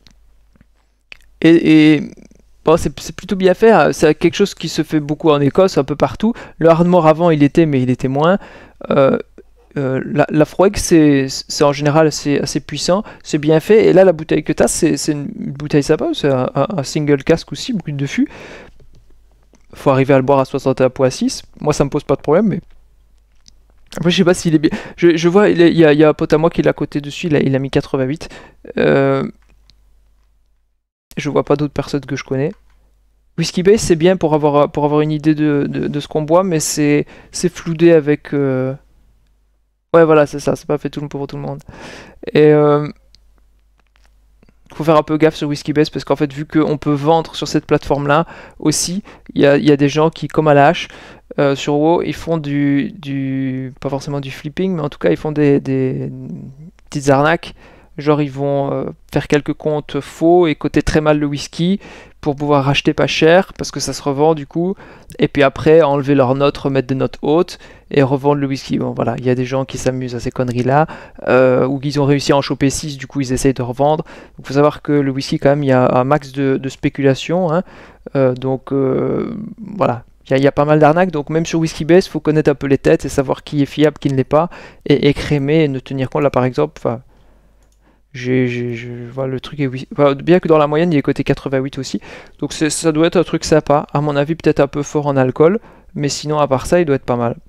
Et, et bon, c'est plutôt bien fait. C'est quelque chose qui se fait beaucoup en Écosse, un peu partout. Le Ardmore avant, il était, mais il était moins. Euh, euh, la, la Froeg, c'est en général assez, assez puissant. C'est bien fait. Et là, la bouteille que tu as, c'est une bouteille sympa. C'est un, un, single cask aussi, brut de fût. Faut arriver à le boire à soixante et un virgule six. Moi, ça me pose pas de problème, mais. Après, je sais pas s'il est bien. Je, je vois, il y, a, il y a un pote à moi qui l'a coté dessus, il a, il a mis quatre-vingt-huit. Euh, je vois pas d'autres personnes que je connais. Whisky Base, c'est bien pour avoir, pour avoir une idée de, de, de ce qu'on boit, mais c'est floudé avec. Euh... Ouais, voilà, c'est ça, c'est pas fait tout le pour tout le monde. Et. Euh... Faut faire un peu gaffe sur Whisky Base parce qu'en fait, vu qu'on peut vendre sur cette plateforme-là aussi, il y a, y a des gens qui, comme à la hache, euh, sur WoW, ils font du, du. Pas forcément du flipping, mais en tout cas, ils font des, des petites arnaques. Genre, ils vont euh, faire quelques comptes faux et coter très mal le whisky pour pouvoir racheter pas cher parce que ça se revend du coup. Et puis après, enlever leurs notes, remettre des notes hautes et revendre le whisky. Bon, voilà, il y a des gens qui s'amusent à ces conneries-là euh, ou qui ont réussi à en choper six, du coup, ils essayent de revendre. Il faut savoir que le whisky, quand même, il y a un max de, de spéculation. Hein. Euh, donc, euh, voilà. Il y, y a pas mal d'arnaques, donc même sur Whisky Base, il faut connaître un peu les têtes et savoir qui est fiable, qui ne l'est pas, et écrémer et ne tenir compte. Là, par exemple, j'ai, je vois le truc est enfin, bien que dans la moyenne il est coté quatre-vingt-huit aussi, donc ça doit être un truc sympa, à mon avis peut-être un peu fort en alcool, mais sinon à part ça il doit être pas mal.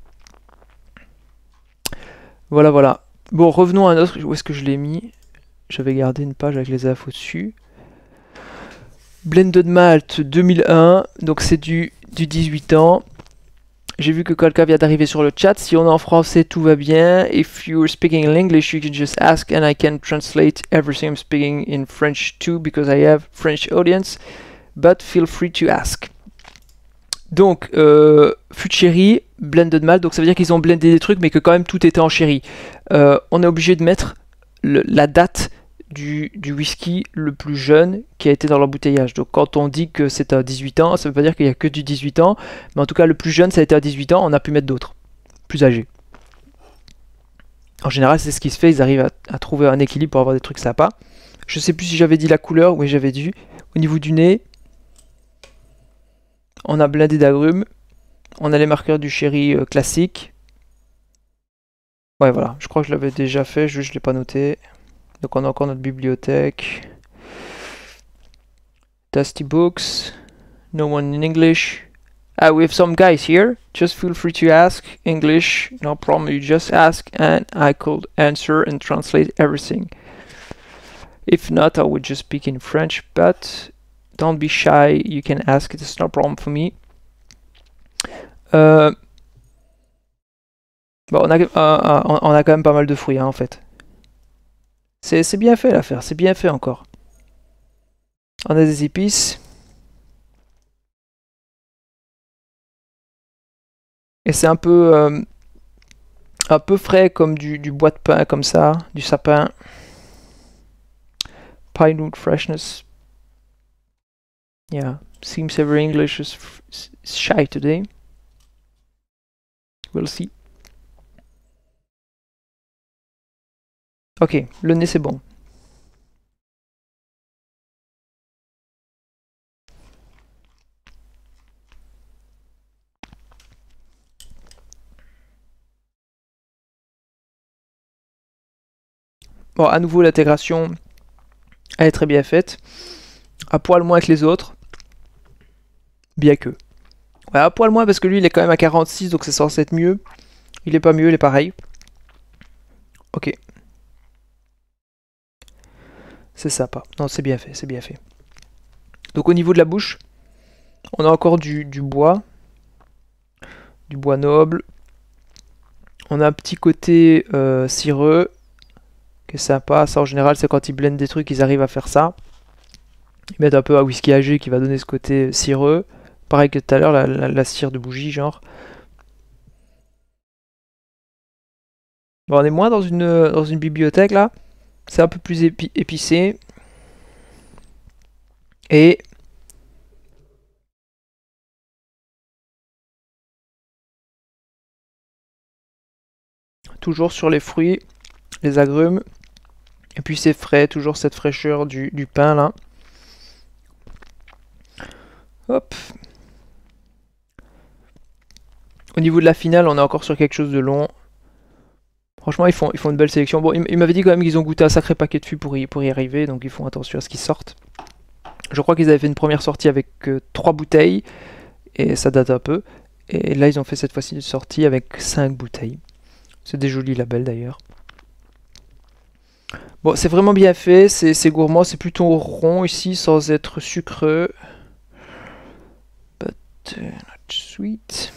Voilà voilà. Bon, revenons à un autre, où est-ce que je l'ai mis? J'avais gardé une page avec les infos dessus. Blended Malt deux mille un, donc c'est du, du dix-huit ans. J'ai vu que quelqu'un vient d'arriver sur le chat. Si on est en français, tout va bien. If you're speaking in English, you can just ask and I can translate everything I'm speaking in French too because I have French audience. But feel free to ask. Donc, euh, fût de sherry, blended malt. Donc ça veut dire qu'ils ont blendé des trucs, mais que quand même tout était en sherry. Euh, on est obligé de mettre le, la date Du, du whisky le plus jeune qui a été dans l'embouteillage. Donc quand on dit que c'est à dix-huit ans, ça veut pas dire qu'il y a que du dix-huit ans, mais en tout cas le plus jeune ça a été à dix-huit ans, on a pu mettre d'autres, plus âgés. En général c'est ce qui se fait, ils arrivent à, à trouver un équilibre pour avoir des trucs sympas. Je sais plus si j'avais dit la couleur, oui j'avais dit. Au niveau du nez, on a blindé d'agrumes, on a les marqueurs du sherry euh, classique. Ouais voilà, je crois que je l'avais déjà fait, juste je l'ai pas noté. Donc on a encore notre bibliothèque. Dusty books. No one in English. Ah, we have some guys here. Just feel free to ask English. No problem. You just ask and I could answer and translate everything. If not, I would just speak in French, but don't be shy, you can ask, it's no problem for me. Euh, bon, on a, euh, euh, on a quand même pas mal de fruits, hein, en fait. C'est bien fait l'affaire, c'est bien fait encore. On a des épices. Et c'est un peu euh, un peu frais comme du, du bois de pin comme ça, du sapin. Pinewood freshness. Yeah, seems every English is, is shy today. We'll see. Ok, le nez c'est bon. Bon, à nouveau l'intégration, elle est très bien faite. À poil moins que les autres. Bien que. Ouais, à poil moins parce que lui il est quand même à quarante-six, donc c'est censé être mieux. Il est pas mieux, il est pareil. Ok. C'est sympa. Non, c'est bien fait, c'est bien fait. Donc au niveau de la bouche, on a encore du, du bois. Du bois noble. On a un petit côté euh, cireux, qui est sympa. Ça en général c'est quand ils blendent des trucs, ils arrivent à faire ça. Ils mettent un peu à whisky âgé qui va donner ce côté cireux. Pareil que tout à l'heure, la, la, la cire de bougie, genre. Bon, on est moins dans une, dans une bibliothèque là. C'est un peu plus épi épicé. Et toujours sur les fruits, les agrumes. Et puis c'est frais, toujours cette fraîcheur du, du pain là. Hop. Au niveau de la finale, on est encore sur quelque chose de long. Franchement, ils font, ils font une belle sélection. Bon, ils, ils m'avaient dit quand même qu'ils ont goûté un sacré paquet de fûts pour y, pour y arriver, donc ils font attention à ce qu'ils sortent. Je crois qu'ils avaient fait une première sortie avec euh, trois bouteilles, et ça date un peu. Et là, ils ont fait cette fois-ci une sortie avec cinq bouteilles. C'est des jolis labels d'ailleurs. Bon, c'est vraiment bien fait, c'est gourmand, c'est plutôt rond ici, sans être sucreux. But uh, not sweet.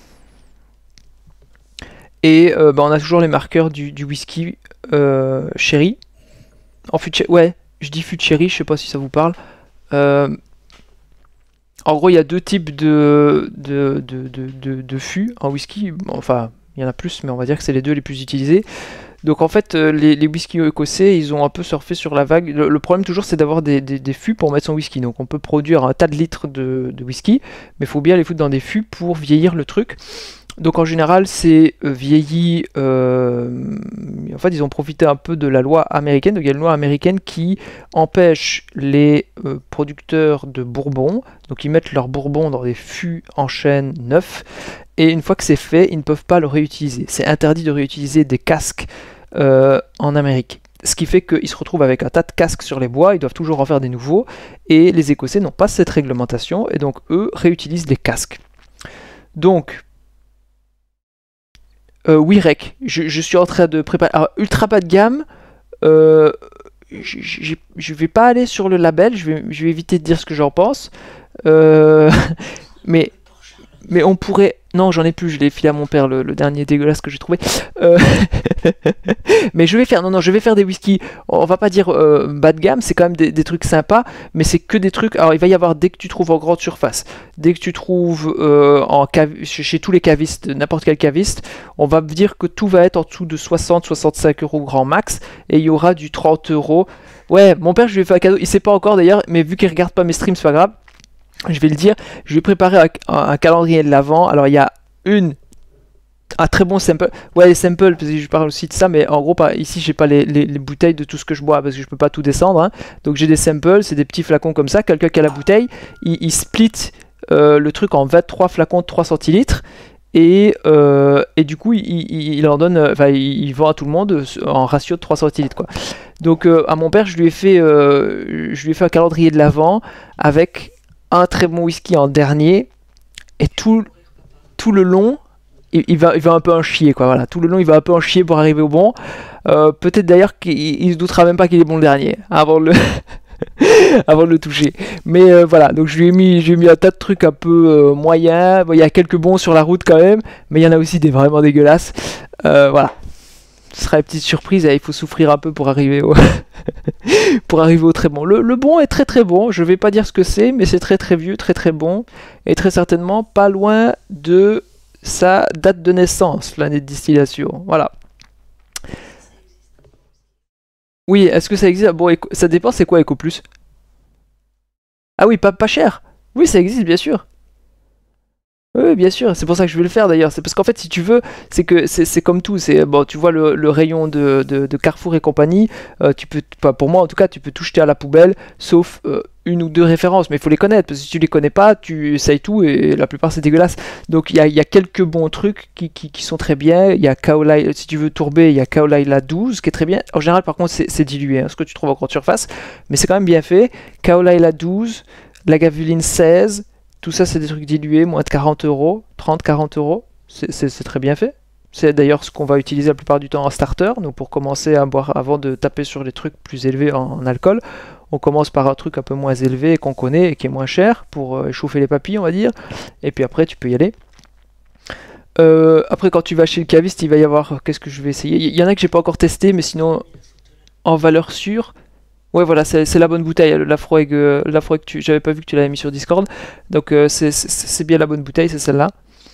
Et euh, bah, on a toujours les marqueurs du, du whisky euh, sherry. En fût de sherry, ouais, je dis fût de sherry, je sais pas si ça vous parle. Euh, en gros, il y a deux types de, de, de, de, de, de fûts en whisky. Enfin, il y en a plus, mais on va dire que c'est les deux les plus utilisés. Donc en fait, euh, les, les whisky écossais, ils ont un peu surfé sur la vague. Le, le problème toujours, c'est d'avoir des, des, des fûts pour mettre son whisky. Donc on peut produire un tas de litres de, de whisky, mais il faut bien les foutre dans des fûts pour vieillir le truc. Donc en général, c'est euh, vieilli. Euh, en fait, ils ont profité un peu de la loi américaine. Donc il y a une loi américaine qui empêche les euh, producteurs de bourbon. Donc ils mettent leur bourbon dans des fûts en chêne neufs. Et une fois que c'est fait, ils ne peuvent pas le réutiliser. C'est interdit de réutiliser des casques euh, en Amérique. Ce qui fait qu'ils se retrouvent avec un tas de casques sur les bois. Ils doivent toujours en faire des nouveaux. Et les Écossais n'ont pas cette réglementation. Et donc eux réutilisent des casques. Donc Euh, oui, Rec, je, je suis en train de préparer. Alors, ultra bas de gamme, euh, je vais pas aller sur le label, je vais, je vais éviter de dire ce que j'en pense. Euh, mais, mais on pourrait. Non, j'en ai plus, je l'ai filé à mon père, le, le dernier dégueulasse que j'ai trouvé. Euh, mais je vais faire. Non, non, je vais faire des whisky. On va pas dire euh, bas de gamme, c'est quand même des, des trucs sympas, mais c'est que des trucs. Alors, il va y avoir dès que tu trouves en grande surface, dès que tu trouves euh, en cave, chez, chez tous les cavistes, n'importe quel caviste, on va dire que tout va être en dessous de soixante à soixante-cinq euros grand max, et il y aura du trente euros. Ouais, mon père, je lui ai fait un cadeau. Il sait pas encore d'ailleurs, mais vu qu'il regarde pas mes streams, c'est pas grave. Je vais le dire, je vais préparer un, un calendrier de l'avant. Alors il y a une, un très bon sample. Ouais, les samples, parce que je parle aussi de ça, mais en gros, pas, ici j'ai pas les, les, les bouteilles de tout ce que je bois parce que je peux pas tout descendre. Hein. Donc j'ai des samples, c'est des petits flacons comme ça. Quelqu'un qui a la bouteille, il, il split euh, le truc en vingt-trois flacons de trois centilitres. Et, euh, et du coup, il, il, il en donne, enfin, il, il vend à tout le monde en ratio de trois centilitres, quoi. Donc euh, à mon père, je lui ai fait, euh, je lui ai fait un calendrier de l'avant avec un très bon whisky en dernier, et tout, tout le long, il, il va, il va un peu en chier, quoi. Voilà. Tout le long, il va un peu en chier pour arriver au bon. Euh, peut-être d'ailleurs qu'il il se doutera même pas qu'il est bon le dernier, avant de le, avant de le toucher. Mais euh, voilà, donc je lui ai mis, je lui ai mis un tas de trucs un peu euh, moyens. Bon, il y a quelques bons sur la route quand même, mais il y en a aussi des vraiment dégueulasses. Euh, voilà. Ce sera une petite surprise, il faut souffrir un peu pour arriver au, pour arriver au très bon. Le, le bon est très très bon, je vais pas dire ce que c'est, mais c'est très très vieux, très très bon, et très certainement pas loin de sa date de naissance, l'année de distillation. Voilà. Oui, est-ce que ça existe? Bon, ça dépend, c'est quoi Eco Plus? Ah oui, pas, pas cher. Oui, ça existe, bien sûr. Oui, bien sûr, c'est pour ça que je vais le faire d'ailleurs. C'est parce qu'en fait, si tu veux, c'est que c'est comme tout. C'est bon, tu vois le, le rayon de, de, de Carrefour et compagnie. Euh, tu peux, pas pour moi en tout cas, tu peux tout jeter à la poubelle, sauf euh, une ou deux références. Mais il faut les connaître parce que si tu les connais pas, tu essayes tout et la plupart c'est dégueulasse. Donc il y a, y a quelques bons trucs qui, qui, qui sont très bien. Il y a Kaolai, si tu veux tourber, il y a Kaolaila douze qui est très bien. En général, par contre, c'est dilué, hein, ce que tu trouves en grande surface, mais c'est quand même bien fait. Kaolaila douze, Lagavulin seize. Tout ça, c'est des trucs dilués, moins de quarante euros, trente à quarante euros. C'est très bien fait. C'est d'ailleurs ce qu'on va utiliser la plupart du temps en starter. Donc pour commencer à boire, avant de taper sur les trucs plus élevés en, en alcool, on commence par un truc un peu moins élevé qu'on connaît et qui est moins cher pour euh, échauffer les papilles, on va dire. Et puis après, tu peux y aller. Euh, après, quand tu vas chez le caviste, il va y avoir... Qu'est-ce que je vais essayer? Il y en a que j'ai pas encore testé, mais sinon, en valeur sûre... Ouais, voilà, c'est la bonne bouteille, l'Afroeg, euh, l'Afroeg, j'avais pas vu que tu l'avais mis sur Discord, donc euh, c'est bien la bonne bouteille, c'est celle-là.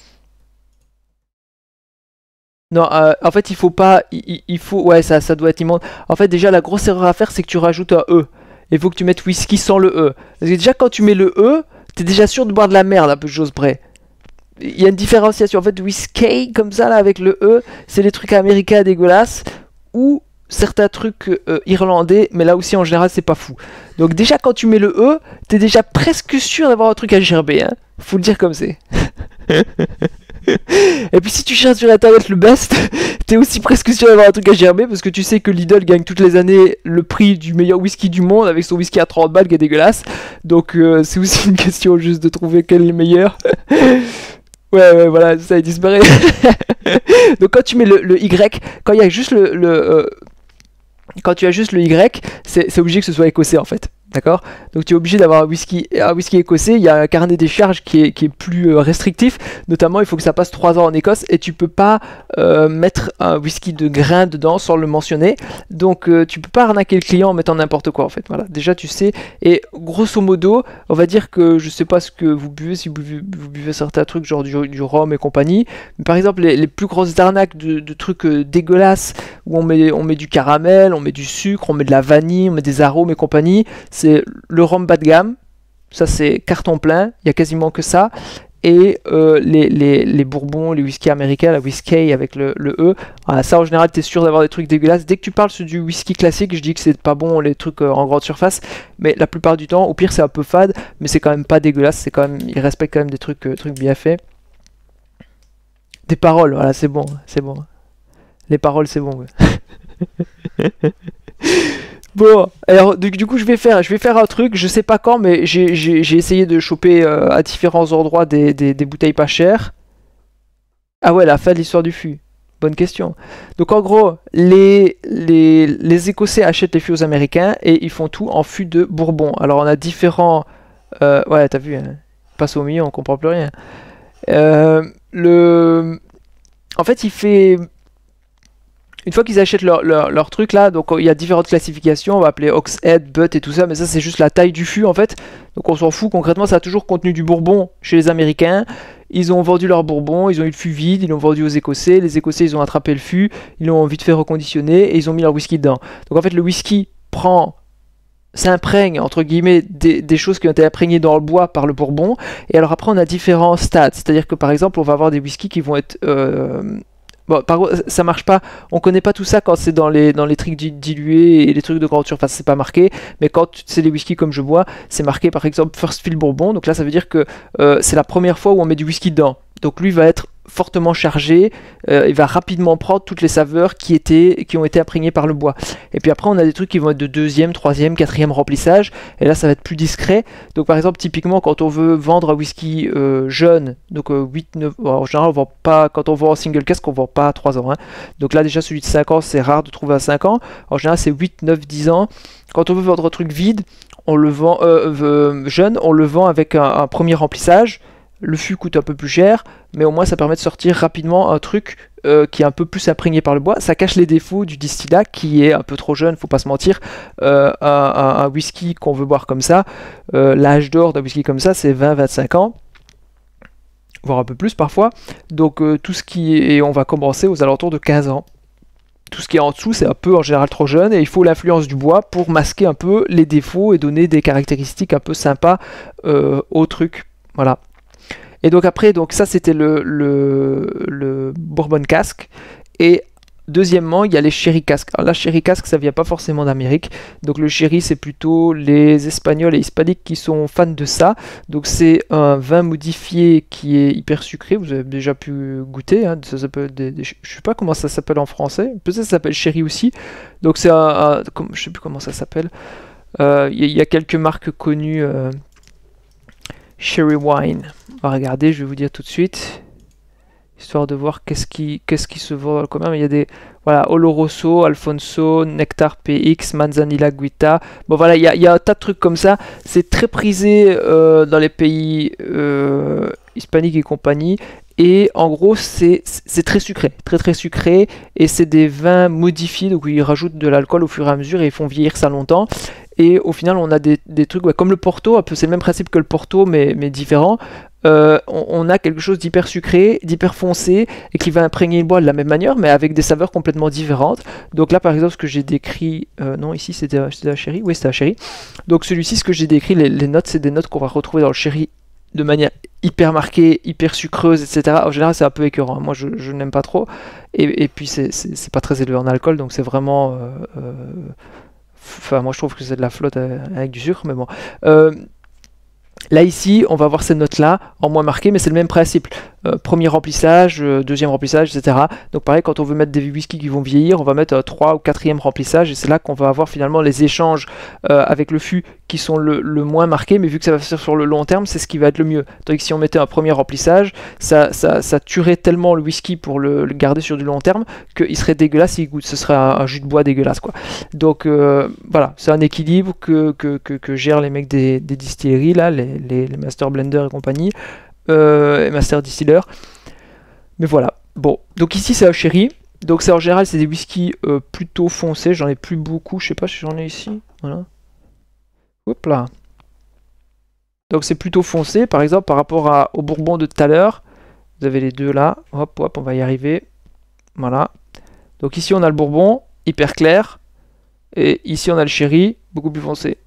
Non, euh, en fait, il faut pas, il, il faut, ouais, ça, ça doit être immonde. En fait, déjà, la grosse erreur à faire, c'est que tu rajoutes un E. Il faut que tu mettes whisky sans le E. Parce que déjà, quand tu mets le E, t'es déjà sûr de boire de la merde, à peu de choses près. Il y a une différenciation. En fait, whisky, comme ça, là, avec le E, c'est les trucs américains dégueulasses, ou certains trucs euh, irlandais, mais là aussi en général c'est pas fou. Donc déjà quand tu mets le E, t'es déjà presque sûr d'avoir un truc à gerber, hein. Faut le dire comme c'est. Et puis si tu cherches sur internet le best, t'es aussi presque sûr d'avoir un truc à gerber parce que tu sais que Lidl gagne toutes les années le prix du meilleur whisky du monde avec son whisky à trente balles qui est dégueulasse. Donc euh, c'est aussi une question juste de trouver quel est le meilleur. Ouais, ouais, voilà, ça disparaît. Donc quand tu mets le, le Y, quand il y a juste le... le euh, quand tu as juste le Y, c'est obligé que ce soit écossais en fait. D'accord? Donc tu es obligé d'avoir un whisky, un whisky écossais. Il y a un carnet des charges qui est, qui est plus euh, restrictif. Notamment, il faut que ça passe trois ans en Écosse et tu peux pas euh, mettre un whisky de grain dedans sans le mentionner. Donc euh, tu peux pas arnaquer le client en mettant n'importe quoi en fait. Voilà, déjà tu sais. Et grosso modo, on va dire que je sais pas ce que vous buvez, si vous buvez, vous buvez certains trucs genre du, du rhum et compagnie. Mais par exemple, les, les plus grosses arnaques de, de trucs euh, dégueulasses où on met, on met du caramel, on met du sucre, on met de la vanille, on met des arômes et compagnie. C'est le rhum bas de gamme, ça c'est carton plein, il y a quasiment que ça, et euh, les, les, les bourbons, les whisky américains, la whisky avec le, le E, voilà, ça en général tu es sûr d'avoir des trucs dégueulasses. Dès que tu parles sur du whisky classique, je dis que c'est pas bon les trucs euh, en grande surface, mais la plupart du temps, au pire c'est un peu fade, mais c'est quand même pas dégueulasse, c'est quand même, ils respectent quand même des trucs, euh, trucs bien faits. Des paroles, voilà, c'est bon, c'est bon. Les paroles, c'est bon. Ouais. Bon, alors du, du coup je vais faire, je vais faire un truc, je sais pas quand, mais j'ai essayé de choper euh, à différents endroits des, des, des bouteilles pas chères. Ah ouais, la fin de l'histoire du fût. Bonne question. Donc en gros, les, les, les Écossais achètent les fûts aux Américains et ils font tout en fût de Bourbon. Alors on a différents... Euh, ouais, t'as vu, hein, passe au milieu, on comprend plus rien. Euh, le... En fait, il fait... Une fois qu'ils achètent leur, leur, leur truc là, donc il y a différentes classifications, on va appeler Oxhead, Butt et tout ça, mais ça c'est juste la taille du fût en fait. Donc on s'en fout, concrètement ça a toujours contenu du bourbon chez les Américains. Ils ont vendu leur bourbon, ils ont eu le fût vide, ils l'ont vendu aux Écossais, les Écossais ils ont attrapé le fût, ils l'ont vite fait reconditionner et ils ont mis leur whisky dedans. Donc en fait le whisky prend, s'imprègne entre guillemets des, des choses qui ont été imprégnées dans le bois par le bourbon. Et alors après on a différents stades, c'est-à-dire que par exemple on va avoir des whiskies qui vont être... Euh, Bon, par contre, ça marche pas. On connaît pas tout ça quand c'est dans les, dans les trucs dilués et les trucs de grande surface, c'est pas marqué. Mais quand c'est des whisky comme je bois, c'est marqué par exemple First Fill Bourbon. Donc là, ça veut dire que euh, c'est la première fois où on met du whisky dedans. Donc lui va être fortement chargé, euh, il va rapidement prendre toutes les saveurs qui, étaient, qui ont été imprégnées par le bois. Et puis après, on a des trucs qui vont être de deuxième, troisième, quatrième remplissage, et là, ça va être plus discret. Donc par exemple, typiquement, quand on veut vendre un whisky euh, jeune, donc euh, huit, neuf, en général, on vend pas, quand on vend en single cask, on vend pas à trois ans. Hein. Donc là, déjà, celui de cinq ans, c'est rare de trouver à cinq ans. En général, c'est huit, neuf, dix ans. Quand on veut vendre un truc vide, on le vend euh, euh, jeune, on le vend avec un, un premier remplissage. Le fût coûte un peu plus cher, mais au moins ça permet de sortir rapidement un truc euh, qui est un peu plus imprégné par le bois. Ça cache les défauts du distillat qui est un peu trop jeune, faut pas se mentir. Euh, un, un, un whisky qu'on veut boire comme ça, euh, l'âge d'or d'un whisky comme ça, c'est vingt à vingt-cinq ans, voire un peu plus parfois. Donc euh, tout ce qui est, et on va commencer aux alentours de quinze ans. Tout ce qui est en dessous, c'est un peu en général trop jeune et il faut l'influence du bois pour masquer un peu les défauts et donner des caractéristiques un peu sympas euh, au truc. Voilà. Et donc après, donc ça c'était le, le, le bourbon cask. Et deuxièmement, il y a les sherry cask. Alors là, sherry cask, ça vient pas forcément d'Amérique. Donc le sherry, c'est plutôt les Espagnols et Hispaniques qui sont fans de ça. Donc c'est un vin modifié qui est hyper sucré. Vous avez déjà pu goûter. Hein. Ça s'appelle des, des, je sais pas comment ça s'appelle en français. Peut-être ça s'appelle sherry aussi. Donc c'est un, un, je sais plus comment ça s'appelle. Euh, Il y, y a quelques marques connues. Euh, Sherry wine. On va regarder, je vais vous dire tout de suite. Histoire de voir qu'est-ce qui, qu'est-ce qui se vend dans le commun. Mais il y a des. Voilà, Oloroso, Alfonso, Nectar P X, Manzanilla Guita. Bon voilà, il y, a, il y a un tas de trucs comme ça. C'est très prisé euh, dans les pays euh, hispaniques et compagnie. Et en gros, c'est très sucré, très très sucré. Et c'est des vins modifiés, donc ils rajoutent de l'alcool au fur et à mesure et ils font vieillir ça longtemps. Et au final, on a des, des trucs ouais, comme le Porto, un peu c'est le même principe que le Porto, mais, mais différent. Euh, on, on a quelque chose d'hyper sucré, d'hyper foncé, et qui va imprégner le bois de la même manière, mais avec des saveurs complètement différentes. Donc là, par exemple, ce que j'ai décrit, euh, non, ici c'était la sherry, oui, c'était la sherry. Donc celui-ci, ce que j'ai décrit, les, les notes, c'est des notes qu'on va retrouver dans le sherry de manière hyper marquée, hyper sucreuse, et cetera. En général, c'est un peu écœurant. Moi, je, je n'aime pas trop. Et, et puis, c'est pas très élevé en alcool, donc c'est vraiment. Euh, euh, Enfin, moi je trouve que c'est de la flotte avec du sucre, mais bon. Euh, Là ici, on va avoir ces notes-là en moins marquées, mais c'est le même principe. Euh, premier remplissage, euh, deuxième remplissage, et cetera. Donc pareil, quand on veut mettre des whiskies qui vont vieillir, on va mettre euh, trois ou quatrième remplissage, et c'est là qu'on va avoir finalement les échanges euh, avec le fût qui sont le, le moins marqués, mais vu que ça va faire sur le long terme, c'est ce qui va être le mieux. Tandis que si on mettait un premier remplissage, ça, ça, ça tuerait tellement le whisky pour le, le garder sur du long terme qu'il serait dégueulasse, il goûte, ce serait un, un jus de bois dégueulasse, quoi. Donc euh, voilà, c'est un équilibre que, que, que, que gèrent les mecs des, des distilleries, là, les, les, les master blenders et compagnie, euh, et master distillers. Mais voilà. Bon, donc ici c'est un sherry. Donc c'est en général c'est des whiskies euh, plutôt foncés. J'en ai plus beaucoup. Je sais pas si j'en ai ici. Voilà. Hop là. Donc c'est plutôt foncé. Par exemple par rapport à, au bourbon de tout à l'heure. Vous avez les deux là. Hop hop, on va y arriver. Voilà. Donc ici on a le bourbon hyper clair. Et ici on a le sherry beaucoup plus foncé.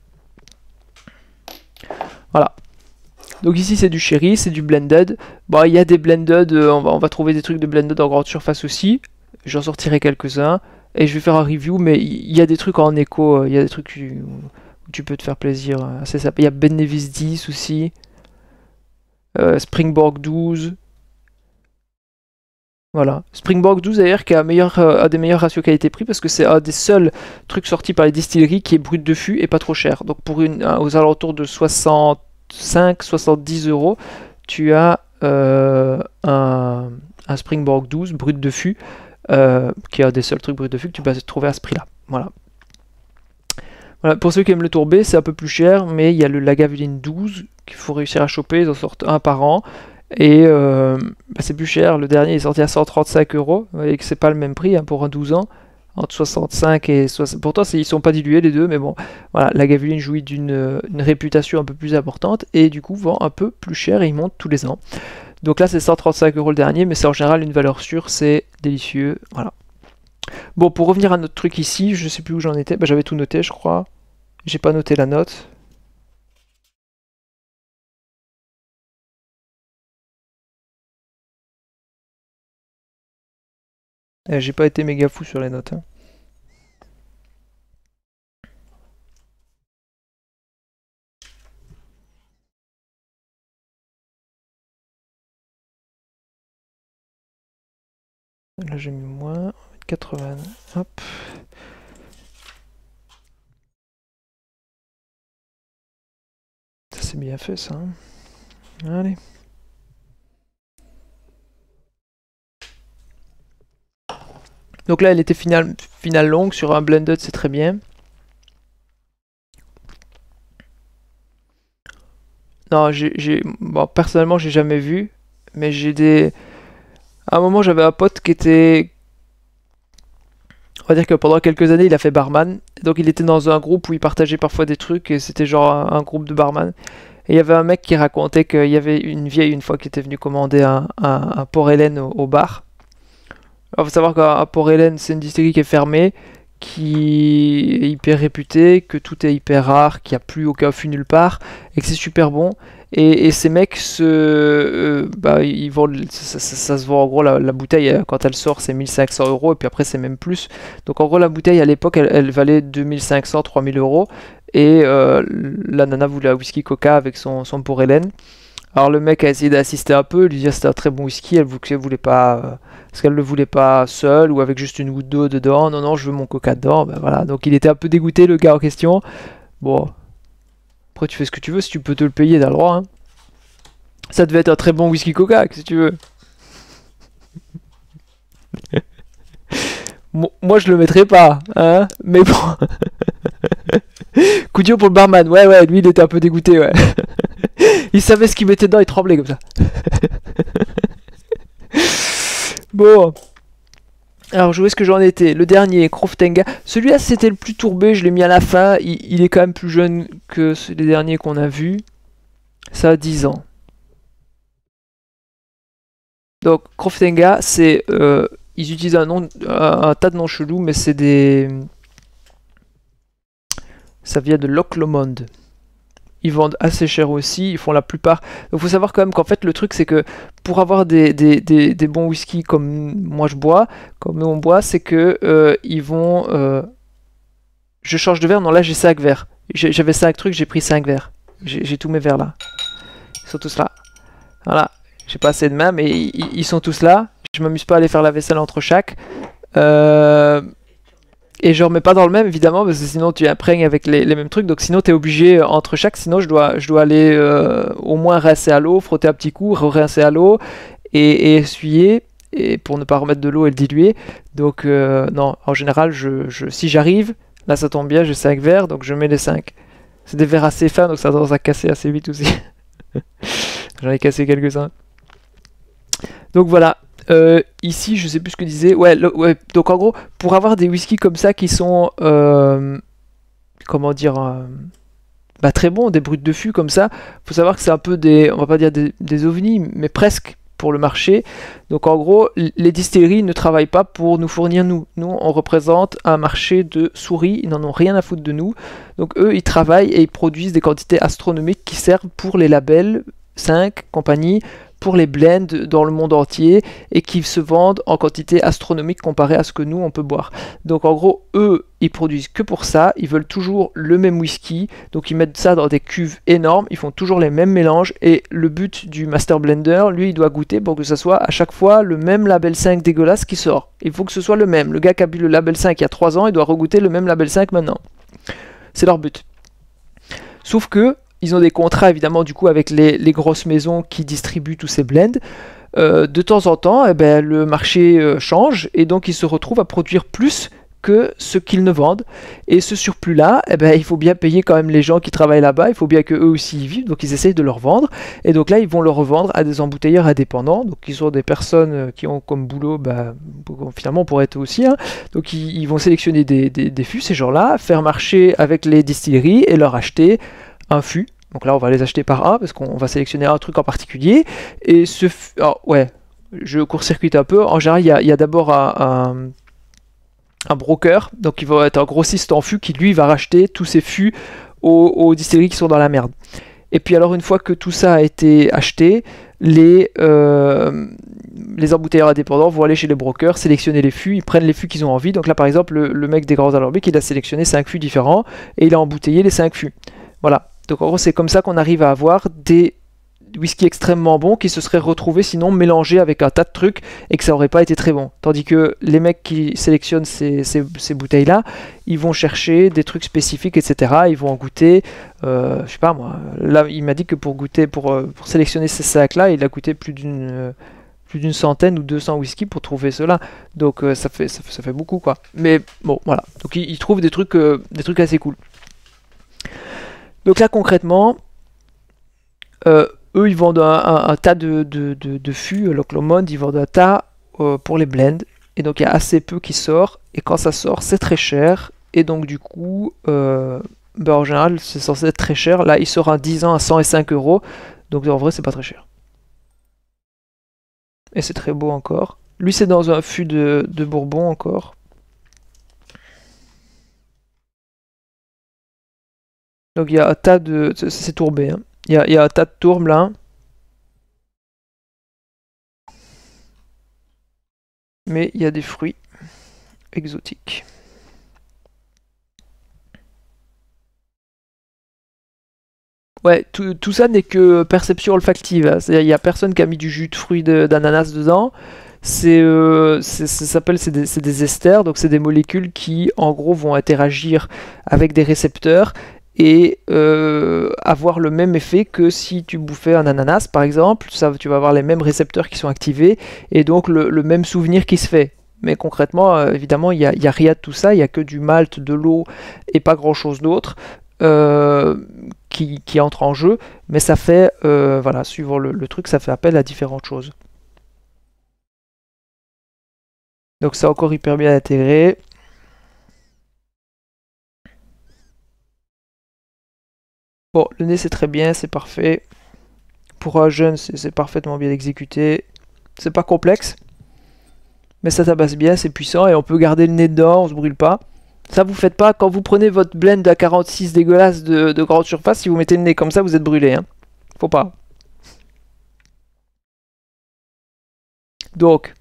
Voilà. Donc ici c'est du sherry, c'est du blended. Bon, il y a des blended, euh, on, va, on va trouver des trucs de blended en grande surface aussi. J'en sortirai quelques-uns. Et je vais faire un review, mais il y a des trucs en écho, il y a des trucs où tu peux te faire plaisir. Il y a Ben Nevis dix aussi. Euh, Springborg douze. Voilà. Springborg douze d'ailleurs qui a, meilleur, euh, a des meilleurs ratios qualité-prix parce que c'est un des seuls trucs sortis par les distilleries qui est brut de fût et pas trop cher. Donc pour une, un, aux alentours de soixante-cinq à soixante-dix euros, tu as euh, un, un Springborg douze brut de fût euh, qui est un des seuls trucs brut de fût que tu peux trouver à ce prix-là. Voilà. Voilà. Pour ceux qui aiment le tourbé, c'est un peu plus cher, mais il y a le Lagavulin douze qu'il faut réussir à choper, ils en sortent un par an. Et euh, bah c'est plus cher, le dernier est sorti à cent trente-cinq euros, vous voyez que c'est pas le même prix hein, pour un douze ans, entre soixante-cinq et soixante. Pourtant ils sont pas dilués les deux, mais bon, voilà, Lagavulin jouit d'une réputation un peu plus importante et du coup vend un peu plus cher et il monte tous les ans. Donc là c'est cent trente-cinq euros le dernier, mais c'est en général une valeur sûre, c'est délicieux, voilà. Bon, pour revenir à notre truc ici, je sais plus où j'en étais, bah, j'avais tout noté je crois, j'ai pas noté la note. Eh, j'ai pas été méga fou sur les notes. Hein. Là j'ai mis moins, on va mettre quatre-vingts, hop. Ça c'est bien fait ça. Hein. Allez. Donc là elle était finale, finale longue, sur un blended c'est très bien. Non, j'ai, bon, personnellement j'ai jamais vu, mais j'ai des... À un moment j'avais un pote qui était... On va dire que pendant quelques années il a fait barman, donc il était dans un groupe où il partageait parfois des trucs, et c'était genre un, un groupe de barman. Et il y avait un mec qui racontait qu'il y avait une vieille une fois qui était venue commander un, un, un Port Ellen au, au bar. Il faut savoir qu'un Port Ellen c'est une distillerie qui est fermée, qui est hyper réputée, que tout est hyper rare, qu'il n'y a plus aucun fût nulle part, et que c'est super bon. Et, et ces mecs, se, euh, bah, ils vendent, ça, ça, ça se vend en gros, la, la bouteille, quand elle sort, c'est mille cinq cents euros, et puis après, c'est même plus. Donc en gros, la bouteille, à l'époque, elle, elle valait deux mille cinq cents, trois mille euros, et euh, la nana voulait un whisky coca avec son, son Port Ellen. Alors le mec a essayé d'assister un peu, lui dire c'était un très bon whisky, elle voulait, voulait pas, euh, parce qu'elle le voulait pas seul ou avec juste une goutte d'eau dedans. Non non, je veux mon coca dedans. Ben voilà, donc il était un peu dégoûté le gars en question. Bon, après tu fais ce que tu veux, si tu peux te le payer, t'as le droit. Hein. Ça devait être un très bon whisky coca, si tu veux. Bon, moi je le mettrais pas, hein, mais bon. Coup dur pour le barman, ouais ouais, lui il était un peu dégoûté, ouais. Il savait ce qu'il mettait dedans, il tremblait comme ça. Bon. Alors, où est-ce que j'en étais? Le dernier, Croftenga. Celui-là, c'était le plus tourbé, je l'ai mis à la fin. Il, il est quand même plus jeune que les derniers qu'on a vus. Ça a dix ans. Donc, Croftenga, c'est... Euh, ils utilisent un, nom, un, un tas de noms chelous, mais c'est des... Ça vient de Loch Lomond. Ils vendent assez cher aussi, ils font la plupart. Il faut savoir quand même qu'en fait le truc c'est que pour avoir des, des, des, des bons whisky comme moi je bois, comme nous on boit, c'est que euh, ils vont... Euh... Je change de verre, non là j'ai cinq verres. J'avais cinq trucs, j'ai pris cinq verres. J'ai tous mes verres là. Ils sont tous là. Voilà. J'ai pas assez de main mais ils, ils sont tous là. Je m'amuse pas à aller faire la vaisselle entre chaque. Euh... Et je remets pas dans le même évidemment parce que sinon tu imprègnes avec les, les mêmes trucs, donc sinon tu es obligé euh, entre chaque, sinon je dois, je dois aller euh, au moins rincer à l'eau, frotter un petit coup, rincer à l'eau et, et essuyer et pour ne pas remettre de l'eau et le diluer. Donc euh, non, en général je, je, si j'arrive, là ça tombe bien, j'ai cinq verres donc je mets les cinq. C'est des verres assez fins donc ça a tendance à casser assez vite aussi. J'en ai cassé quelques-uns. Donc voilà. Euh, ici, je sais plus ce que disait. Ouais, le, ouais, donc en gros, pour avoir des whiskies comme ça qui sont, euh, comment dire, euh, bah, très bons, des brutes de fût comme ça, faut savoir que c'est un peu des, on va pas dire des, des ovnis, mais presque pour le marché. Donc en gros, les distilleries ne travaillent pas pour nous fournir nous. Nous, on représente un marché de souris, ils n'en ont rien à foutre de nous. Donc eux, ils travaillent et ils produisent des quantités astronomiques qui servent pour les labels cinq compagnies, pour les blends dans le monde entier et qui se vendent en quantité astronomique comparé à ce que nous on peut boire. Donc en gros eux ils produisent que pour ça, ils veulent toujours le même whisky, donc ils mettent ça dans des cuves énormes, ils font toujours les mêmes mélanges et le but du master blender, lui il doit goûter pour que ça soit à chaque fois le même label cinq dégueulasse qui sort. Il faut que ce soit le même. Le gars qui a bu le label cinq il y a trois ans, il doit regoûter le même label cinq maintenant. C'est leur but. Sauf que ils ont des contrats évidemment du coup avec les, les grosses maisons qui distribuent tous ces blends. Euh, de temps en temps, eh ben, le marché euh, change et donc ils se retrouvent à produire plus que ce qu'ils ne vendent. Et ce surplus-là, eh ben, il faut bien payer quand même les gens qui travaillent là-bas, il faut bien qu'eux aussi y vivent, donc ils essayent de leur vendre. Et donc là, ils vont le revendre à des embouteilleurs indépendants, donc ils sont des personnes qui ont comme boulot, bah, finalement pour être aussi, hein. Donc ils, ils vont sélectionner des, des, des fûts, ces gens-là, faire marcher avec les distilleries et leur acheter un fût. Donc là on va les acheter par un parce qu'on va sélectionner un truc en particulier et ce fût, alors, ouais, je court-circuite un peu. En général il y a, y a d'abord un, un, un broker, donc il va être un grossiste en fût qui lui va racheter tous ces fûts aux, aux distilleries qui sont dans la merde. Et puis alors une fois que tout ça a été acheté, les, euh, les embouteilleurs indépendants vont aller chez les brokers, sélectionner les fûts, ils prennent les fûts qu'ils ont envie. Donc là par exemple le, le mec des Grands Alambics il a sélectionné cinq fûts différents et il a embouteillé les cinq fûts. Voilà. Donc en gros c'est comme ça qu'on arrive à avoir des, whisky extrêmement bons qui se seraient retrouvés sinon mélangés avec un tas de trucs et que ça aurait pas été très bon. Tandis que les mecs qui sélectionnent ces, ces, ces bouteilles-là, ils vont chercher des trucs spécifiques, et cetera. Ils vont en goûter, euh, je sais pas moi. Là, il m'a dit que pour goûter, pour, euh, pour sélectionner ces sacs-là, il a goûté plus d'une euh, plus d'une centaine ou deux cents whisky pour trouver cela. Donc euh, ça, fait, ça fait ça fait beaucoup quoi. Mais bon, voilà. Donc il, il trouve des trucs euh, des trucs assez cool. Donc là concrètement, euh, eux ils vendent un, un, un tas de, de, de, de fûts, Loch Lomond, ils vendent un tas euh, pour les blends. Et donc il y a assez peu qui sort. Et quand ça sort, c'est très cher. Et donc du coup, euh, ben, en général, c'est censé être très cher. Là, il sort un dix ans à cent cinq euros. Donc en vrai, c'est pas très cher. Et c'est très beau encore. Lui, c'est dans un fût de, de Bourbon encore. Donc il y a un tas de... C'est tourbé. Hein. Il y a, il y a un tas de tourbes là. Mais il y a des fruits exotiques. Ouais, tout, tout ça n'est que perception olfactive. Hein. C'est-à-dire, il n'y a personne qui a mis du jus de fruits de- d'ananas dedans. C'est, euh, c'est- ça s'appelle, c'est des, c'est des esters, donc c'est des molécules qui, en gros, vont interagir avec des récepteurs et euh, avoir le même effet que si tu bouffais un ananas, par exemple. Ça, tu vas avoir les mêmes récepteurs qui sont activés et donc le, le même souvenir qui se fait. Mais concrètement, euh, évidemment, il n'y a, il y a rien de tout ça, il n'y a que du malt, de l'eau et pas grand-chose d'autre. Euh, qui, qui entre en jeu, mais ça fait, euh, voilà, suivant le, le truc, ça fait appel à différentes choses. Donc c'est encore hyper bien intégré. Bon, le nez c'est très bien, c'est parfait. Pour un jeune, c'est parfaitement bien exécuté. C'est pas complexe, mais ça tabasse bien, c'est puissant et on peut garder le nez dedans, on se brûle pas. Ça vous faites pas, quand vous prenez votre blend à quarante-six dégueulasse de, de grande surface, si vous mettez le nez comme ça, vous êtes brûlé. Hein. Faut pas. Donc,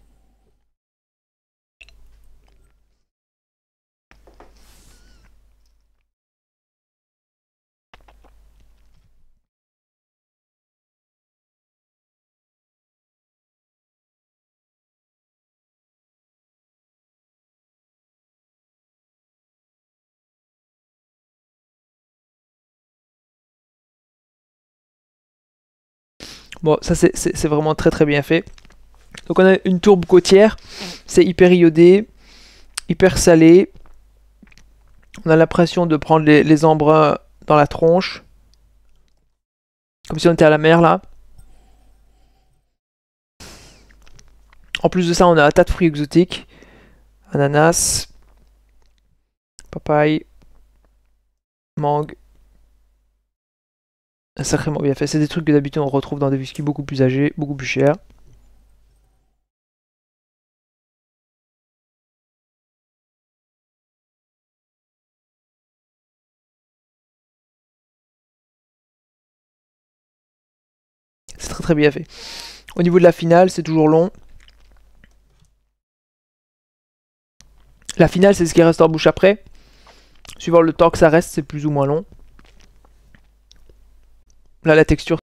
bon, ça c'est vraiment très très bien fait. Donc on a une tourbe côtière, c'est hyper iodé, hyper salé. On a l'impression de prendre les, les embruns dans la tronche. Comme si on était à la mer là. En plus de ça, on a un tas de fruits exotiques. Ananas, papaye, mangue. Sacrément bien fait. C'est des trucs que d'habitude on retrouve dans des whiskies beaucoup plus âgés, beaucoup plus chers. C'est très très bien fait. Au niveau de la finale, c'est toujours long. La finale, c'est ce qui reste en bouche après. Suivant le temps que ça reste, c'est plus ou moins long. Là, la texture